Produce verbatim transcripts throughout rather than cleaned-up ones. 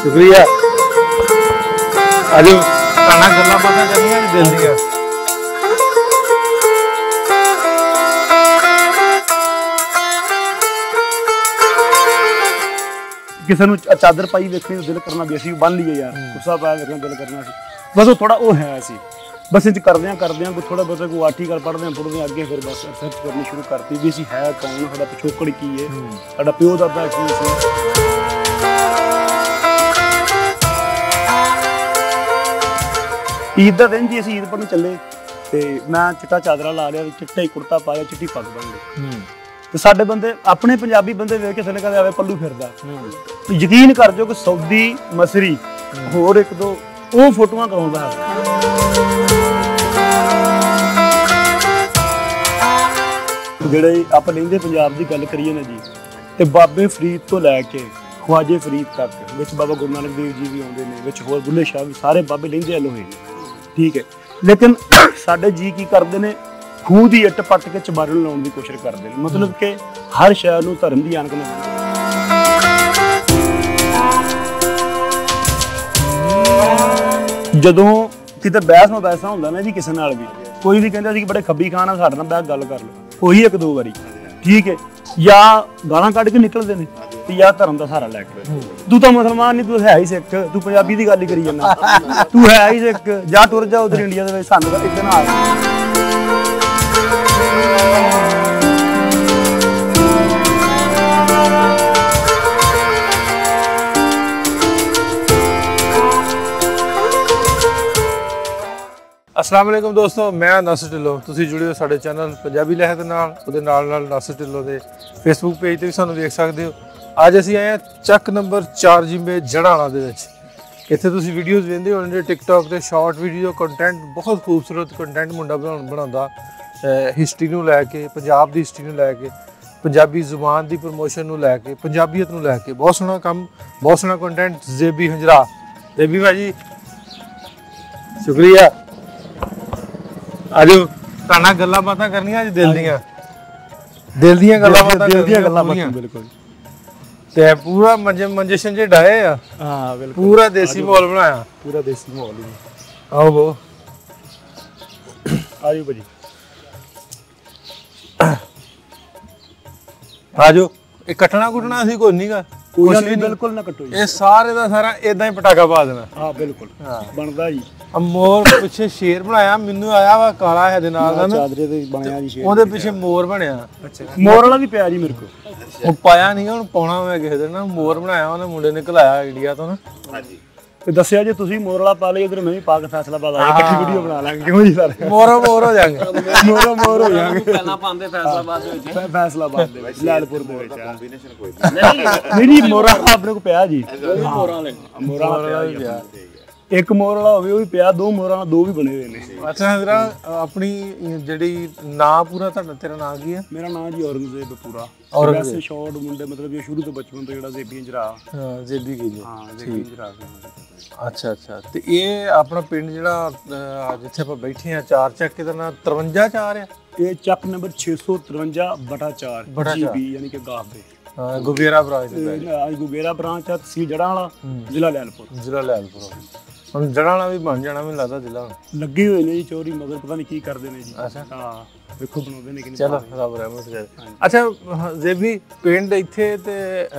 शुक्रिया। आज ताना गल्लां बातां करनियां दिल दियां। किसी नूं चादर पाई वेखने दिल करना भी असीं बन लीए यार, गुस्सा पाया वेखना दिल करना सी, बस वो थोड़ा वो है सी बस इंज करदे करदे कोई थोड़ा बहुत कोई आर्टिकल पढ़दे पढ़दे अगे फिर बस रिसर्च करनी शुरू करती भी असीं है कौन, साडा पिछोकड़ की है, साडा प्यो दादा की सी। ईद का दिन जी असीं ईद पढ़न चले ते मैं चिट्टा चादरा ला लिया, चिट्टा ही कुर्ता पाया, चिट्टी पग बन ली ते साडे बंदे अपने पंजाबी बंदे वेख के थले कहदे आवे पल्लू फिरदा। यकीन कर जो कि सऊदी मसरी होर एक दो वो फोटोआं कराउंदा है। ਜਿਹੜੇ ਆਪਾਂ ਲੈਂਦੇ ਪੰਜਾਬ ਦੀ ਗੱਲ ਕਰੀਏ ਨਾ ਜੀ ਤੇ ਬਾਬੇ ਫਰੀਦ ਤੋਂ ਲੈ ਕੇ ਖਵਾਜੇ ਫਰੀਦ ਤੱਕ ਵਿੱਚ ਬਾਬਾ ਗੁਰੂ ਨਾਨਕ ਦੇਵ ਜੀ ਵੀ ਆਉਂਦੇ ਨੇ, ਵਿੱਚ ਹੋਰ ਬੁੱਲੇ ਸ਼ਾਹ ਵੀ, ਸਾਰੇ ਬਾਬੇ ਲੈਂਦੇ ਆ ਲੋਹੇ ਠੀਕ ਹੈ। ਲੇਕਿਨ ਸਾਡੇ ਜੀ ਕੀ ਕਰਦੇ ਨੇ, ਖੂਹ ਦੀ ਇੱਟ ਪੱਟ ਕੇ ਚਬਾਰਨ ਲਾਉਣ ਦੀ ਕੋਸ਼ਿਸ਼ ਕਰਦੇ ਨੇ, ਮਤਲਬ ਕਿ ਹਰ ਸ਼ੈ ਨੂੰ ਧਰਮ ਦੀ ਆਨਕ ਨਾਲ। ਜਦੋਂ ਕਿਤੇ ਬਹਿਸ ਮੁਬੈਸਾ ਹੁੰਦਾ ਨਾ ਜੀ ਕਿਸੇ ਨਾਲ ਵੀ, ਕੋਈ ਵੀ ਕਹਿੰਦਾ ਸੀ ਕਿ ਬੜੇ ਖੱਬੀ ਖਾਨ ਆ, ਸਾਡੇ ਨਾਲ ਬਹਿ ਗੱਲ ਕਰ ਲਓ, ਉਹੀ ਇੱਕ ਦੋ ਵਾਰੀ ਠੀਕ ਹੈ, ਜਾਂ ਗਾਲਾਂ ਕੱਢ ਕੇ ਨਿਕਲਦੇ ਨੇ ਤੇ ਜਾਂ ਧਰਮ ਦਾ ਸਹਾਰਾ ਲੈ ਕੇ। ਤੂੰ ਤਾਂ ਮੁਸਲਮਾਨ ਨਹੀਂ, ਤੂੰ ਹੈ ਹੀ ਸਿੱਖ, ਤੂੰ ਪੰਜਾਬੀ ਦੀ ਗੱਲ ਹੀ ਕਰੀ ਜਾਂਦਾ, ਤੂੰ ਹੈ ਹੀ ਸਿੱਖ, ਜਾਂ ਟੁਰ ਜਾ ਉਧਰ ਇੰਡੀਆ ਦੇ ਵਿੱਚ, ਸਾਨੂੰ ਤਾਂ ਇੱਕ ਨਾਲ। अस्सलाम वालेकुम दोस्तों, मैं नासिर ढिल्लों, तुसीं जुड़े हो साडे चैनल पंजाबी लहर दे नाल, उहदे नाल नाल नासिर ढिल्लों दे फेसबुक पेज ते भी सानूं देख सकदे हो। अज असीं आए हां ਚੱਕ नंबर चार जिम्बे जड़ाणा दे विच। इत्थे तुसीं वीडियोज़ वेंदे होणे टिकटॉक ते शॉर्ट वीडियो कंटेंट, बहुत खूबसूरत कंटेंट मुंडा बनाउंदा हिस्टरी नूं लैके, पंजाब दी हिस्टरी नूं लैके, पंजाबी जुबान दी प्रमोशन नूं लैके, पंजाबीयत नूं लैके बहुत सोहना काम, बहुत सोहना कंटेंट। जेबी हंजरा, जेबी भाजी शुक्रिया। आजो ताना गल्लां बातां करनियां अज दिल दियां, दिल दियां गल्लां बातां दिल दियां गल्लां बातां बिल्कुल ते पूरा मंजे मंजे शंजे डाए आ। हां बिल्कुल, पूरा देसी माहौल बनाया, पूरा देसी माहौल ही। आओ वो आजो भाजी, आजो ये कटना कुटना असीं कोई नहीं गा, कोई नहीं, बिल्कुल ना कटो जी, ये सारे दा सारा इदां ही पटाका पा देना। हां बिल्कुल बनदा जी। मोर पिछे शेर बनाया, मैनू आया वा काला है दे नाल दा ना चादरे ते बनया जी शेर, ओदे पिछे मोर बनया। अच्छा, मोर वाला भी पिया जी मेरे को, वो पाया नहीं हुण पाउणा मैं किसे दिन ना, मोर बनाया ओने मुंडे ने घलाया इंडिया तो ना। हां जी, ते दस्सिया जे तुसीं मोर वाला पा लिया, इधर मैं भी पा के फैसलाबाद आया, इकट्ठी वीडियो बना लांगे, क्यों जी सारे मोरो मोर हो जाएंगे, मोरो मोर हो जाएंगे। पहला पांदे फैसलाबाद दे विच, फैसलाबाद दे विच, लैलपुर दे विच कॉम्बिनेशन कोई नहीं नहीं नहीं, मोरा अपने को पिया जी, मोरां वाले मोरा वाला पिया, एक मोर वाला होवे वो भी पिया, दो मोरां वाला दो भी बने हुए ने। अच्छा हजरा, अपनी जेड़ी नाम पूरा तुहाडा, तेरा नाम की है? मेरा नाम जी औरंगजेब पूरा, और वैसे शॉर्ट मुंडे मतलब ये शुरू तो बचपन तो जेड़ा जेबी हंजरा। हां जेबी की जी, हां जेबी हंजरा। अच्छा अच्छा, ते ये अपना पिंड जेड़ा जिथे ਆਪਾਂ बैठे हैं चार ਚੱਕ ਦਾ ਨਾਮ तिरवंजा चार है, ये ਚੱਕ नंबर छे सौ तिरवंजा बटा चार जीबी यानी कि गाफ दे। हां गुबेरा ब्रांच दे, आज गुबेरा ब्रांच है, तहसील जड़ावाला, जिला लैलपुर, जिला लैलपुर। ਹੁਣ ਜੜਾਣਾ ਵੀ ਬਣ ਜਾਣਾ ਮੈਨੂੰ ਲੱਗਦਾ ਜ਼ਿਲ੍ਹਾ ਲੱਗੇ ਹੋਏ ਨੇ ਜੀ ਚੋਰੀ, ਮਗਰ ਪਤਾ ਨਹੀਂ ਕੀ ਕਰਦੇ ਨੇ ਜੀ। ਅੱਛਾ ਹਾਂ, ਵੇਖੋ ਬਣਾਉਂਦੇ ਨੇ ਕਿ ਨਹੀਂ। ਚਲੋ ਰੱਬ ਰਹਿਮਤ ਕਰੇ। ਅੱਛਾ ਜੇਬੀ ਪਿੰਡ ਇੱਥੇ ਤੇ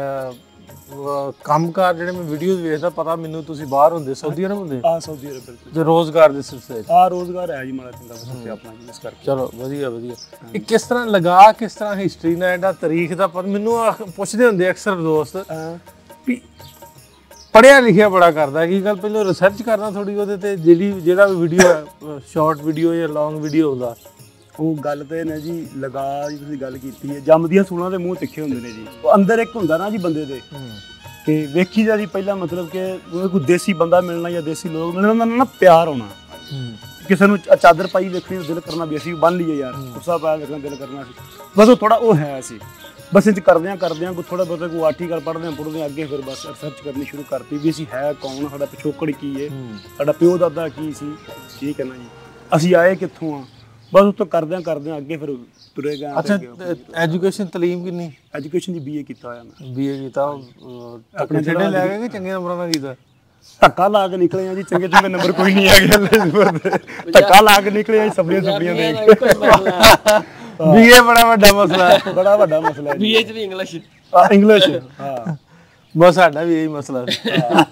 ਕੰਮਕਾਰ ਜਿਹੜੇ ਮੈਂ ਵੀਡੀਓਜ਼ ਵੇਖਦਾ, ਪਤਾ ਮੈਨੂੰ ਤੁਸੀਂ ਬਾਹਰ ਹੁੰਦੇ, ਸਾਊਦੀ ਅਰਬ ਹੁੰਦੇ? ਹਾਂ ਸਾਊਦੀ ਅਰਬ ਬਿਲਕੁਲ। ਤੇ ਰੋਜ਼ਗਾਰ ਦੇ ਸਿਲਸਿਲੇ ਚ? ਹਾਂ ਰੋਜ਼ਗਾਰ ਹੈ ਜੀ ਮਾੜਾ ਚੰਗਾ ਬਸ ਆਪਣਾ ਇਸ ਕਰਕੇ। ਚਲੋ ਵਧੀਆ ਵਧੀਆ। ਇਹ ਕਿਸ ਤਰ੍ਹਾਂ ਲਗਾ, ਕਿਸ ਤਰ੍ਹਾਂ ਹਿਸਟਰੀ ਨਾਲ ਇਹਦਾ ਤਾਰੀਖ ਦਾ ਪਤਾ ਮੈਨੂੰ ਪੁੱਛਦੇ ਹੁੰਦੇ ਅਕਸਰ ਦੋਸਤ ਵੀ ਪੜ੍ਹਿਆ ਲਿਖਿਆ ਬੜਾ ਕਰਦਾ, ਕੀ ਗੱਲ ਪਹਿਲਾਂ ਰਿਸਰਚ ਕਰਨਾ ਥੋੜੀ ਉਹਦੇ ਤੇ, ਜਿਹੜੀ ਜਿਹੜਾ ਵੀ ਵੀਡੀਓ ਹੈ ਸ਼ਾਰਟ ਵੀਡੀਓ ਜਾਂ ਲੌਂਗ ਵੀਡੀਓ ਹੁੰਦਾ, ਉਹ ਗੱਲ ਤੇ ਨੇ ਜੀ ਲਗਾ ਜੀ, ਤੁਸੀਂ ਗੱਲ ਕੀਤੀ ਹੈ, ਜੰਮਦੀਆਂ ਸੂਲਾਂ ਦੇ ਮੂੰਹ ਤਿੱਖੇ ਹੁੰਦੇ ਨੇ ਜੀ। ਉਹ ਅੰਦਰ ਇੱਕ ਹੁੰਦਾ ਨਾ ਜੀ ਬੰਦੇ ਦੇ ਕਿ ਵੇਖੀ ਜਾ ਜੀ ਪਹਿਲਾਂ ਮਤਲਬ ਕਿ ਕੋਈ ਦੇਸੀ ਬੰਦਾ ਮਿਲਣਾ ਜਾਂ ਦੇਸੀ ਲੋਕ ਮਿਲਣਾ, ਉਹਨਾਂ ਨਾਲ ਨਾ ਪਿਆਰ ਹੋਣਾ, ਕਿਸੇ ਨੂੰ ਚਾਦਰ ਪਾਈ ਵੇਖਣੀ ਦਿਲ ਕਰਨਾ ਵੀ ਅਸੀਂ ਬਨ ਲਈਏ ਯਾਰ, ਗੁੱਸਾ ਪਾਇਆ ਵੇਖਣਾ ਦਿਲ ਕਰਨਾ ਸੀ, ਬਸ ਉਹ ਥੋੜਾ ਉਹ ਹੈ ਸੀ। बस इंज करदे करदे कोई थोड़ा बहुत कोई आर्टिकल पढ़दे पढ़दे अगे फिर बस रिसर्च करनी शुरू करती भी असीं है कौन, साडा पिछोकड़ की है, साडा प्यो दादा की सी, ठीक है ना जी, असीं आए कित्थों आ, ਬਸ ਉੱਥੋਂ ਕਰਦਿਆਂ ਕਰਦਿਆਂ ਅੱਗੇ ਫਿਰ ਤੁਰੇਗਾ। ਅੱਛਾ, ਐਜੂਕੇਸ਼ਨ ਤਾਲੀਮ ਕਿੰਨੀ? ਐਜੂਕੇਸ਼ਨ ਦੀ ਬੀਏ ਕੀਤਾ ਹੋਇਆ ਮੈਂ। ਬੀਏ ਕੀਤਾ ਆਪਣੇ ਜਿਹੜੇ ਲੈ ਗਏ ਕਿ ਚੰਗੇ ਨੰਬਰਾਂ ਨਾਲ ਕੀਤਾ? ਧੱਕਾ ਲਾ ਕੇ ਨਿਕਲੇ ਆ ਜੀ, ਚੰਗੇ ਚੰਗੇ ਨੰਬਰ ਕੋਈ ਨਹੀਂ ਹੈਗੇ ਹਲੇ, ਧੱਕਾ ਲਾ ਕੇ ਨਿਕਲੇ ਆ ਸਬਜ਼ੀਆਂ ਸੁਬਜ਼ੀਆਂ ਦੇਖ ਕੇ। ਬੀਏ ਬੜਾ ਵੱਡਾ ਮਸਲਾ ਹੈ, ਬੜਾ ਵੱਡਾ ਮਸਲਾ ਹੈ ਬੀਏ ਚ ਵੀ ਇੰਗਲਿਸ਼ ਇੰਗਲਿਸ਼। ਹਾਂ ਬਸ ਸਾਡਾ ਵੀ ਇਹੀ ਮਸਲਾ ਸੀ।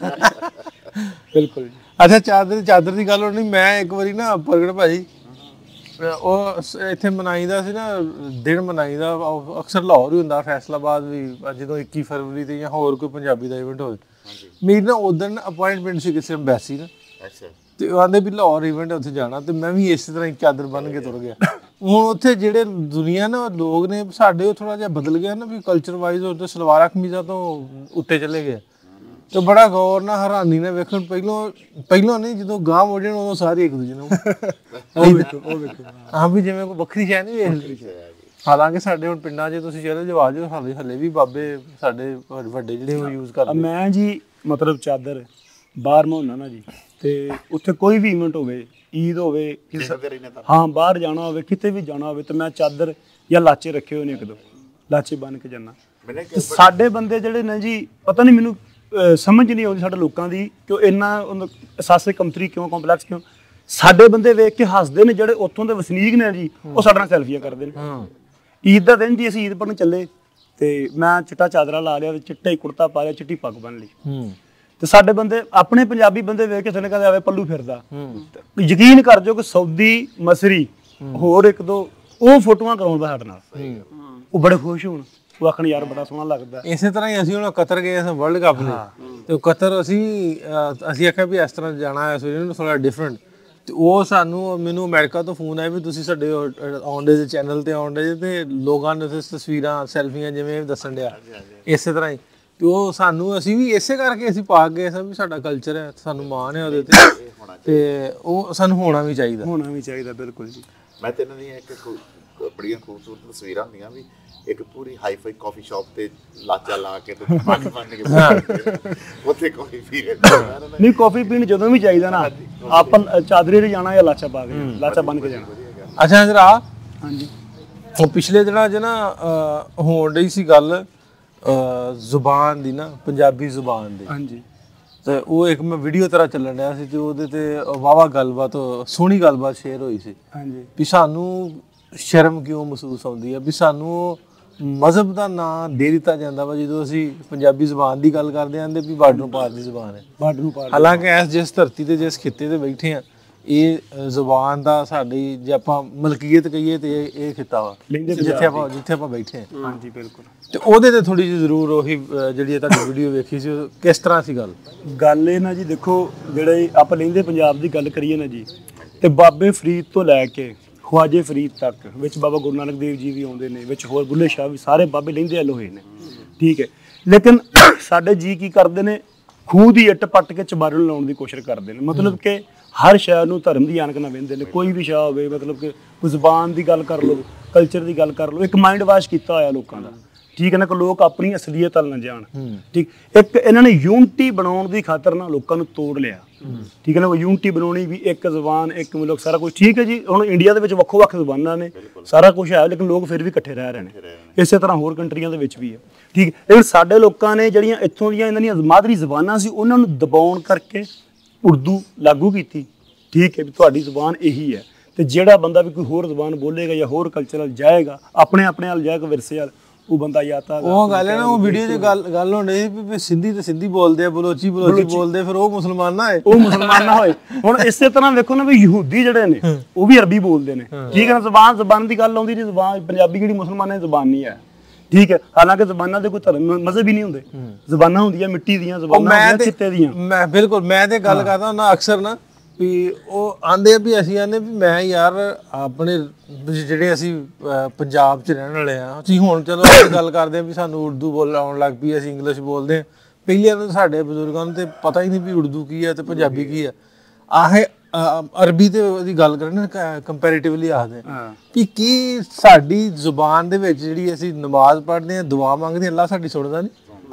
ਬਿਲਕੁਲ। ਅੱਛਾ, ਚਾਦਰ ਚਾਦਰ ਦੀ ਗੱਲ ਹੋਣੀ, ਮੈਂ ਇੱਕ ਵਾਰੀ ਨਾ ਪ੍ਰਗਟ ਭਾਜੀ ਉਹ ਇੱਥੇ ਮਨਾਈਦਾ ਸੀ ਨਾ ਦਿਨ ਮਨਾਈਦਾ, ਅਕਸਰ ਲਾਹੌਰ ਹੀ ਹੁੰਦਾ, ਫੈਸਲਾਬਾਦ ਵੀ, ਜਦੋਂ ਇੱਕੀ ਫਰਵਰੀ ਤੇ ਜਾਂ ਹੋਰ ਕੋਈ ਪੰਜਾਬੀ ਦਾ ਇਵੈਂਟ ਹੋਵੇ। ਮੇਰੀ ਨਾ ਉਦੋਂ ਅਪਾਇੰਟਮੈਂਟ ਸੀ ਕਿਸੇ ਅੰਬੈਸੀ ਨਾ, ਤੇ ਉਹ ਆਂਦੇ ਵੀ ਲਾਹੌਰ ਇਵੈਂਟ ਉੱਥੇ ਜਾਣਾ, ਤੇ ਮੈਂ ਵੀ ਇਸੇ ਤਰ੍ਹਾਂ ਹੀ ਚਾਦਰ ਬੰਨ ਕੇ ਤੁਰ ਗਿਆ। ਹੁਣ ਉੱਥੇ ਜਿਹੜੇ ਦੁਨੀਆ ਨਾ ਲੋਕ ਨੇ ਸਾਡੇ, ਉਹ ਥੋੜਾ ਜਿਹਾ ਬਦਲ ਗਿਆ ਨਾ ਵੀ ਕਲਚਰ ਵਾਈਜ਼, ਉੱਥੇ ਸਲਵਾਰਾਂ ਕਮੀਜ਼ਾਂ ਤੋਂ ਉੱਤੇ ਚਲੇ ਗਏ। ਤੇ ਬੜਾ ਗੌਰ ਨਾਲ ਹੈਰਾਨੀ ਨਾਲ ਵੇਖਣ, ਪਹਿਲੋਂ ਪਹਿਲੋਂ ਨਹੀਂ ਜਦੋਂ ਗਾਂਹ ਮੋੜਨ ਉਦੋਂ ਸਾਰੇ ਇੱਕ ਦੂਜੇ ਨੂੰ ਉਹ ਵੇਖੋ ਉਹ ਵੇਖੋ ਹਾਂ ਵੀ ਜਿਵੇਂ ਕੋਈ ਵੱਖਰੀ ਸ਼ੈ ਨਹੀਂ ਵੇਖਦੀ। ਹਾਲਾਂਕਿ ਸਾਡੇ ਹੁਣ ਪਿੰਡਾਂ 'ਚ ਤੁਸੀਂ ਚਲੇ ਜਾਓ, ਆ ਜਾਓ, ਹਾਲੇ ਹਲੇ ਵੀ ਬਾਬੇ ਸਾਡੇ ਵੱਡੇ ਜਿਹੜੇ ਉਹ ਯੂਜ਼ ਕਰਦੇ। ਮੈਂ ਜੀ ਮਤਲਬ ਚਾਦਰ ਬਾਹਰ ਮੈਂ ਹੁੰਦਾ ਨਾ ਜੀ, ਤੇ ਉੱਥੇ ਕੋਈ ਵੀ ਇਵੈਂਟ ਹੋਵੇ, ਈਦ ਹੋਵੇ, ਹਾਂ ਬਾਹਰ ਜਾਣਾ ਹੋਵੇ, ਕਿਤੇ ਵੀ ਜਾਣਾ ਹੋਵੇ, ਤੇ ਮੈਂ ਚਾਦਰ ਜਾਂ ਲਾਚੇ ਰੱਖੇ ਹੋਏ ਨੇ, ਇੱਕ ਦੋ ਲਾਚੇ ਬੰਨ ਕੇ ਜਾਣਾ। ਤੇ ਸਾਡੇ ਬੰਦੇ ਜਿਹੜੇ ਨੇ ਜੀ, ਪਤਾ ਨਹੀਂ ਮੈਨੂੰ ਸਮਝ ਨਹੀਂ ਆਉਂਦੀ ਸਾਡੇ ਲੋਕਾਂ ਦੀ, ਕਿ ਇੰਨਾ ਸਾਸੇ ਕਮਤਰੀ ਕਿਉਂ, ਕੰਪਲੈਕਸ ਕਿਉਂ। ਸਾਡੇ ਬੰਦੇ ਵੇਖ ਕੇ ਹੱਸਦੇ ਨੇ, ਜਿਹੜੇ ਉੱਥੋਂ ਦੇ ਵਸਨੀਕ ਨੇ ਜੀ, ਉਹ ਸਾਡੇ ਨਾਲ ਸੈਲਫੀਆਂ ਕਰਦੇ ਨੇ। ਈਦ ਦਾ ਦਿਨ ਜੀ ਅਸੀਂ ਈਦ ਪੜ੍ਹਨ ਚੱਲੇ, ਤੇ ਮੈਂ ਚਿੱਟਾ ਚਾਦਰਾ ਲਾ ਲਿਆ, ਚਿੱਟਾ ਹੀ ਕੁੜਤਾ ਪਾ ਲਿਆ, ਚਿੱਟੀ ਪੱਗ ਬੰਨ ਲਈ, ਤੇ ਸਾਡੇ ਬੰਦੇ ਆਪਣੇ ਪੰਜਾਬੀ ਬੰਦੇ ਵੇਖ ਕੇ ਥੋੜੇ ਕਹਿੰਦੇ ਆਵੇ ਪੱਲੂ ਫਿਰਦਾ। ਯਕੀਨ ਕਰ ਜੋ ਕਿ ਸਊਦੀ, ਮਸਰੀ, ਹੋਰ ਇੱਕ ਦੋ ਉਹ ਫੋਟੋਆਂ ਕਰਾਉਂਦਾ ਸਾਡੇ ਨਾਲ, ਉਹ ਬੜੇ ਖੁਸ਼ ਹੋਣ, ਉਹ ਆਖਣ ਯਾਰ ਬੜਾ ਸੋਹਣਾ ਲੱਗਦਾ। ਇਸੇ ਤਰ੍ਹਾਂ ਹੀ ਅਸੀਂ ਹੁਣ ਕਤਰ ਗਏ ਸੀ ਵਰਲਡ ਕੱਪ ਲਈ, ਤੇ ਕਤਰ ਅਸੀਂ ਅਸੀਂ ਆਖਿਆ ਵੀ ਇਸ ਤਰ੍ਹਾਂ ਜਾਣਾ ਹੈ, ਸੋ ਥੋੜਾ ਡਿਫਰੈਂਟ। ਤੇ ਉਹ ਸਾਨੂੰ, ਮੈਨੂੰ ਅਮਰੀਕਾ ਤੋਂ ਫੋਨ ਆਇਆ ਵੀ ਤੁਸੀਂ ਸਾਡੇ ਆਉਂਦੇ ਦੇ ਚੈਨਲ ਤੇ ਆਉਂਦੇ ਤੇ ਲੋਕਾਂ ਨੇ ਤਸਵੀਰਾਂ, ਸੈਲਫੀਆਂ ਜਿਵੇਂ ਦੱਸਣ ਡਿਆ, ਇਸੇ ਤਰ੍ਹਾਂ ਹੀ। ਤੇ ਉਹ ਸਾਨੂੰ, ਅਸੀਂ ਵੀ ਇਸੇ ਕਰਕੇ ਅਸੀਂ ਪਾ ਗਏ ਸਾਂ ਵੀ ਸਾਡਾ ਕਲਚਰ ਹੈ, ਸਾਨੂੰ ਮਾਣ ਹੈ ਉਹਦੇ ਤੇ, ਤੇ ਉਹ ਸਾਨੂੰ ਹੋਣਾ ਵੀ ਚਾਹੀਦਾ, ਹੋਣਾ ਵੀ ਚਾਹੀਦਾ। ਬਿਲਕੁਲ ਜੀ। ਮੈਂ ਤੇ ਇਹਨਾਂ ਦੀਆਂ ਇੱਕ ਬੜੀਆਂ ਖੂਬਸੂਰਤ ਤਸਵੀਰਾਂ ਹੁੰਦੀਆਂ ਵੀ, ਇੱਕ ਪੂਰੀ ਹਾਈ-ਫਾਈ ਕਾਫੀ ਸ਼ਾਪ ਤੇ ਲਾਚਾ ਲਾ ਕੇ ਤੇ ਪਾਣੀ ਬੰਨ ਕੇ ਉੱਥੇ ਕਾਫੀ ਪੀ ਰਹੇ ਨਹੀਂ, ਕਾਫੀ ਪੀਣ ਜਦੋਂ ਵੀ ਚਾਹੀਦਾ ਨਾ, ਆਪਾਂ ਚਾਦਰੇ ਤੇ ਜਾਣਾ ਜਾਂ ਲਾਚਾ ਪਾ ਕੇ, ਲਾਚਾ ਬੰਨ ਕੇ ਜਾਣਾ। ਅੱਛਾ ਜਰਾ, ਹਾਂਜੀ, ਉਹ ਪਿਛਲੇ ਦਿਨਾਂ 'ਚ ਨਾ ਹੋਣ ਰਹੀ ਸੀ ਗੱਲ ਜ਼ੁਬਾਨ ਦੀ ਨਾ, ਪੰਜਾਬੀ ਜ਼ੁਬਾਨ ਦੀ। ਹਾਂਜੀ। ਤੇ ਉਹ ਇੱਕ ਮੈਂ ਵੀਡੀਓ ਤਰ੍ਹਾਂ ਚੱਲਣ ਰਿਹਾ ਸੀ, ਤੇ ਉਹਦੇ ਤੇ ਵਾਹਵਾ ਗੱਲਬਾਤ, ਸੋਹਣੀ ਗੱਲਬਾਤ ਸ਼ੇਅਰ ਹੋਈ ਸੀ। ਹਾਂਜੀ। ਵੀ ਸਾਨੂੰ ਸ਼ਰਮ ਕਿਉਂ ਮਹਿਸੂਸ ਹੁੰਦੀ ਹੈ ਵੀ ਸਾਨੂੰ ਮਜ਼ਹਬ ਦਾ ਨਾਂ ਦੇ ਦਿੱਤਾ ਜਾਂਦਾ ਵਾ ਜਦੋਂ ਅਸੀਂ ਪੰਜਾਬੀ ਜ਼ੁਬਾਨ ਦੀ ਗੱਲ ਕਰਦੇ ਹਾਂ, ਤੇ ਵੀ ਬਾਰਡਰੋਂ ਪਾਰ ਦੀ ਜ਼ੁਬਾਨ ਹੈ। ਬਾਰਡਰੋਂ ਪਾਰ। ਹਾਲਾਂਕਿ ਇਸ ਜਿਸ ਧਰਤੀ ਤੇ, ਜਿਸ ਖਿੱਤੇ ਤੇ ਬੈਠੇ ਆ, ਇਹ ਜ਼ੁਬਾਨ ਦਾ ਸਾਡੀ ਜੇ ਆਪਾਂ ਮਲਕੀਅਤ ਕਹੀਏ ਤੇ ਇਹ ਖਿੱਤਾ ਵਾ ਜਿੱਥੇ ਆਪਾਂ ਜਿੱਥੇ ਆਪਾਂ ਬੈਠੇ ਹਾਂ। ਹਾਂਜੀ ਬਿਲਕੁਲ। ਤੇ ਉਹਦੇ ਤੇ ਥੋੜੀ ਜਿਹੀ ਜ਼ਰੂਰ ਉਹੀ ਜਿਹੜੀ ਤੁਹਾਡੀ ਵੀਡੀਓ ਵੇਖੀ ਸੀ, ਕਿਸ ਤਰ੍ਹਾਂ ਸੀ ਗੱਲ? ਗੱਲ ਇਹ ਨਾ ਜੀ, ਦੇਖੋ ਜਿਹੜੇ ਆਪਾਂ ਲਹਿੰਦੇ ਪੰਜਾਬ ਦੀ ਗੱਲ ਕਰੀਏ ਨਾ ਜੀ, ਤੇ ਬਾਬੇ ਫਰੀਦ ਤੋਂ ਲੈ ਕੇ ਖਵਾਜੇ ਫਰੀਦ ਤੱਕ, ਵਿੱਚ ਬਾਬਾ ਗੁਰੂ ਨਾਨਕ ਦੇਵ ਜੀ ਵੀ ਆਉਂਦੇ ਨੇ, ਵਿੱਚ ਹੋਰ ਬੁੱਲੇ ਸ਼ਾਹ ਵੀ, ਸਾਰੇ ਬਾਬੇ ਲਹਿੰਦੇ ਵੱਲ ਹੋਏ ਨੇ, ਠੀਕ ਹੈ। ਲੇਕਿਨ ਸਾਡੇ ਜੀ ਕੀ ਕਰਦੇ ਨੇ, ਖੂਹ ਦੀ ਇੱਟ ਪੱਟ ਕੇ ਚਬਾਰੇ ਨੂੰ ਲਾਉਣ ਦੀ ਕੋਸ਼ਿਸ਼ ਕਰਦੇ ਨੇ। ਮਤਲਬ ਕਿ ਹਰ ਸ਼ਹਿਰ ਨੂੰ ਧਰਮ ਦੀ ਆਨਕ ਨਾਲ ਵਹਿੰਦੇ ਨੇ, ਕੋਈ ਵੀ ਸ਼ਾਹ ਹੋਵੇ, ਮਤਲਬ ਕਿ ਕੋਈ ਜ਼ੁਬਾਨ ਦੀ ਗੱਲ ਕਰ ਲਓ, ਕਲਚਰ ਦੀ ਗੱਲ ਕਰ ਲਓ, ਇੱਕ ਮਾਈਂਡ ਵਾਸ਼ ਕੀਤਾ ਹੋਇਆ ਲੋਕਾਂ ਦਾ, ਠੀਕ ਹੈ ਨਾ, ਕਿ ਲੋਕ ਆਪਣੀ ਅਸਲੀਅਤ ਵੱਲ ਨਾ ਜਾਣ, ਠੀਕ। ਇੱਕ ਇਹਨਾਂ ਨੇ ਯੂਨਿਟੀ ਬਣਾਉਣ ਦੀ ਖਾਤਰ ਨਾ ਲੋਕਾਂ ਨੂੰ ਤੋੜ ਲਿਆ, ਠੀਕ ਹੈ ਨਾ, ਯੂਨਿਟੀ ਬਣਾਉਣੀ ਵੀ, ਇੱਕ ਜ਼ੁਬਾਨ, ਇੱਕ ਮੁਲਕ, ਸਾਰਾ ਕੁਝ ਠੀਕ ਹੈ ਜੀ। ਹੁਣ ਇੰਡੀਆ ਦੇ ਵਿੱਚ ਵੱਖੋ ਵੱਖ ਜ਼ੁਬਾਨਾਂ ਨੇ, ਸਾਰਾ ਕੁਝ ਹੈ, ਲੇਕਿਨ ਲੋਕ ਫਿਰ ਵੀ ਇਕੱਠੇ ਰਹਿ ਰਹੇ ਨੇ। ਇਸੇ ਤਰ੍ਹਾਂ ਹੋਰ ਕੰਟਰੀਆਂ ਦੇ ਵਿੱਚ ਵੀ ਹੈ, ਠੀਕ। ਲੇਕਿਨ ਸਾਡੇ ਲੋਕਾਂ ਨੇ ਜਿਹੜੀਆਂ ਇੱਥੋਂ ਦੀਆਂ ਇਹਨਾਂ ਦੀਆਂ ਮਾਦਰੀ ਜ਼ੁਬਾਨਾਂ ਸੀ, ਉਹਨਾਂ ਨੂੰ ਦਬਾਉਣ ਕਰਕੇ ਉਰਦੂ ਲਾਗੂ ਕੀਤੀ, ਠੀਕ ਹੈ, ਵੀ ਤੁਹਾਡੀ ਜ਼ੁਬਾਨ ਇਹੀ ਹੈ। ਤੇ ਜਿਹੜਾ ਬੰਦਾ ਵੀ ਕੋਈ ਹੋਰ ਜ਼ੁਬਾਨ ਬੋਲੇਗਾ ਜਾਂ ਹੋਰ ਕਲਚਰ ਵੱਲ ਜਾਏਗਾ, ਆਪਣੇ ਆਪਣੇ ਵੱਲ ਜਾਏਗਾ, ਵਿਰਸੇ ਵੱਲ, ਉਹ ਬੰਦਾ ਜਾਂ ਤਾਂ ਉਹ ਗੱਲ ਹੈ ਨਾ, ਉਹ ਵੀਡੀਓ 'ਚ ਗੱਲ ਗੱਲ ਹੋਣੀ ਵੀ ਸਿੰਧੀ ਤੇ ਸਿੰਧੀ ਬੋਲਦੇ ਆ, ਬਲੋਚੀ ਬਲੋਚੀ ਬੋਲਦੇ, ਫਿਰ ਉਹ ਮੁਸਲਮਾਨ ਨਾ ਹੋਏ, ਉਹ ਮੁਸਲਮਾਨ ਨਾ ਹੋਏ। ਹੁਣ ਇਸੇ ਤਰ੍ਹਾਂ ਵੇਖੋ ਨਾ ਵੀ ਯਹੂਦੀ ਜਿਹੜੇ ਨੇ ਉਹ ਵੀ ਅਰਬੀ ਬੋਲਦੇ ਨੇ, ਠੀਕ ਹੈ ਨਾ। ਜ਼ਬਾਨ ਜ਼ਬਾਨ ਦੀ ਗੱਲ ਆਉਂਦੀ ਨਹੀਂ, ਜ਼ਬਾਨ ਪੰਜਾਬੀ ਜਿਹੜੀ ਮੁਸਲਮਾਨਾਂ ਦੀ ਜ਼ਬਾਨ ਨਹੀਂ ਹੈ, ਠੀਕ ਹੈ। ਹਾਲਾਂਕਿ ਜ਼ਬਾਨਾਂ ਦੇ ਕੋਈ ਧਰਮ ਮਜ਼ਹਬ ਹੀ ਨਹੀਂ ਹੁੰਦੇ, ਜ਼ਬਾਨਾਂ ਹੁੰਦੀਆਂ ਮਿੱਟੀ ਦੀਆਂ, ਜ਼ਬਾਨਾਂ ਖਿੱਤੇ ਦੀਆਂ। ਮੈਂ ਬਿਲਕੁਲ, ਮੈਂ ਤੇ ਗੱਲ ਕਰਦਾ ਹੁੰਦਾ ਅਕਸਰ ਨਾ ਵੀ ਉਹ ਆਂਦੇ ਆ ਵੀ ਅਸੀਂ ਆਂਦੇ ਵੀ ਮੈਂ ਯਾਰ ਆਪਣੇ ਜਿਹੜੇ ਅਸੀਂ ਪੰਜਾਬ 'ਚ ਰਹਿਣ ਵਾਲੇ ਆ, ਅਸੀਂ ਹੁਣ ਚਲੋ ਗੱਲ ਕਰਦੇ ਹਾਂ ਵੀ ਸਾਨੂੰ ਉਰਦੂ ਬੋਲ ਆਉਣ ਲੱਗ ਪਈ, ਅਸੀਂ ਇੰਗਲਿਸ਼ ਬੋਲਦੇ ਹਾਂ। ਪਹਿਲਾਂ ਤਾਂ ਸਾਡੇ ਬਜ਼ੁਰਗਾਂ ਨੂੰ ਤੇ ਪਤਾ ਹੀ ਨਹੀਂ ਵੀ ਉਰਦੂ ਕੀ ਹੈ ਤੇ ਪੰਜਾਬੀ ਕੀ ਹੈ। ਆਹ ਅਰਬੀ ਤੇ ਉਹਦੀ ਗੱਲ ਕਰਨ ਕੰਪੈਰੀਟਿਵਲੀ ਆਖਦੇ ਵੀ ਕੀ ਸਾਡੀ ਜ਼ੁਬਾਨ ਦੇ ਵਿੱਚ ਜਿਹੜੀ ਅਸੀਂ ਨਮਾਜ਼ ਪੜ੍ਹਦੇ ਹਾਂ, ਦੁਆ ਮੰਗਦੇ ਹਾਂ, ਅੱਲਾ ਸਾਡੀ ਸੁਣਦਾ ਨਹੀਂ?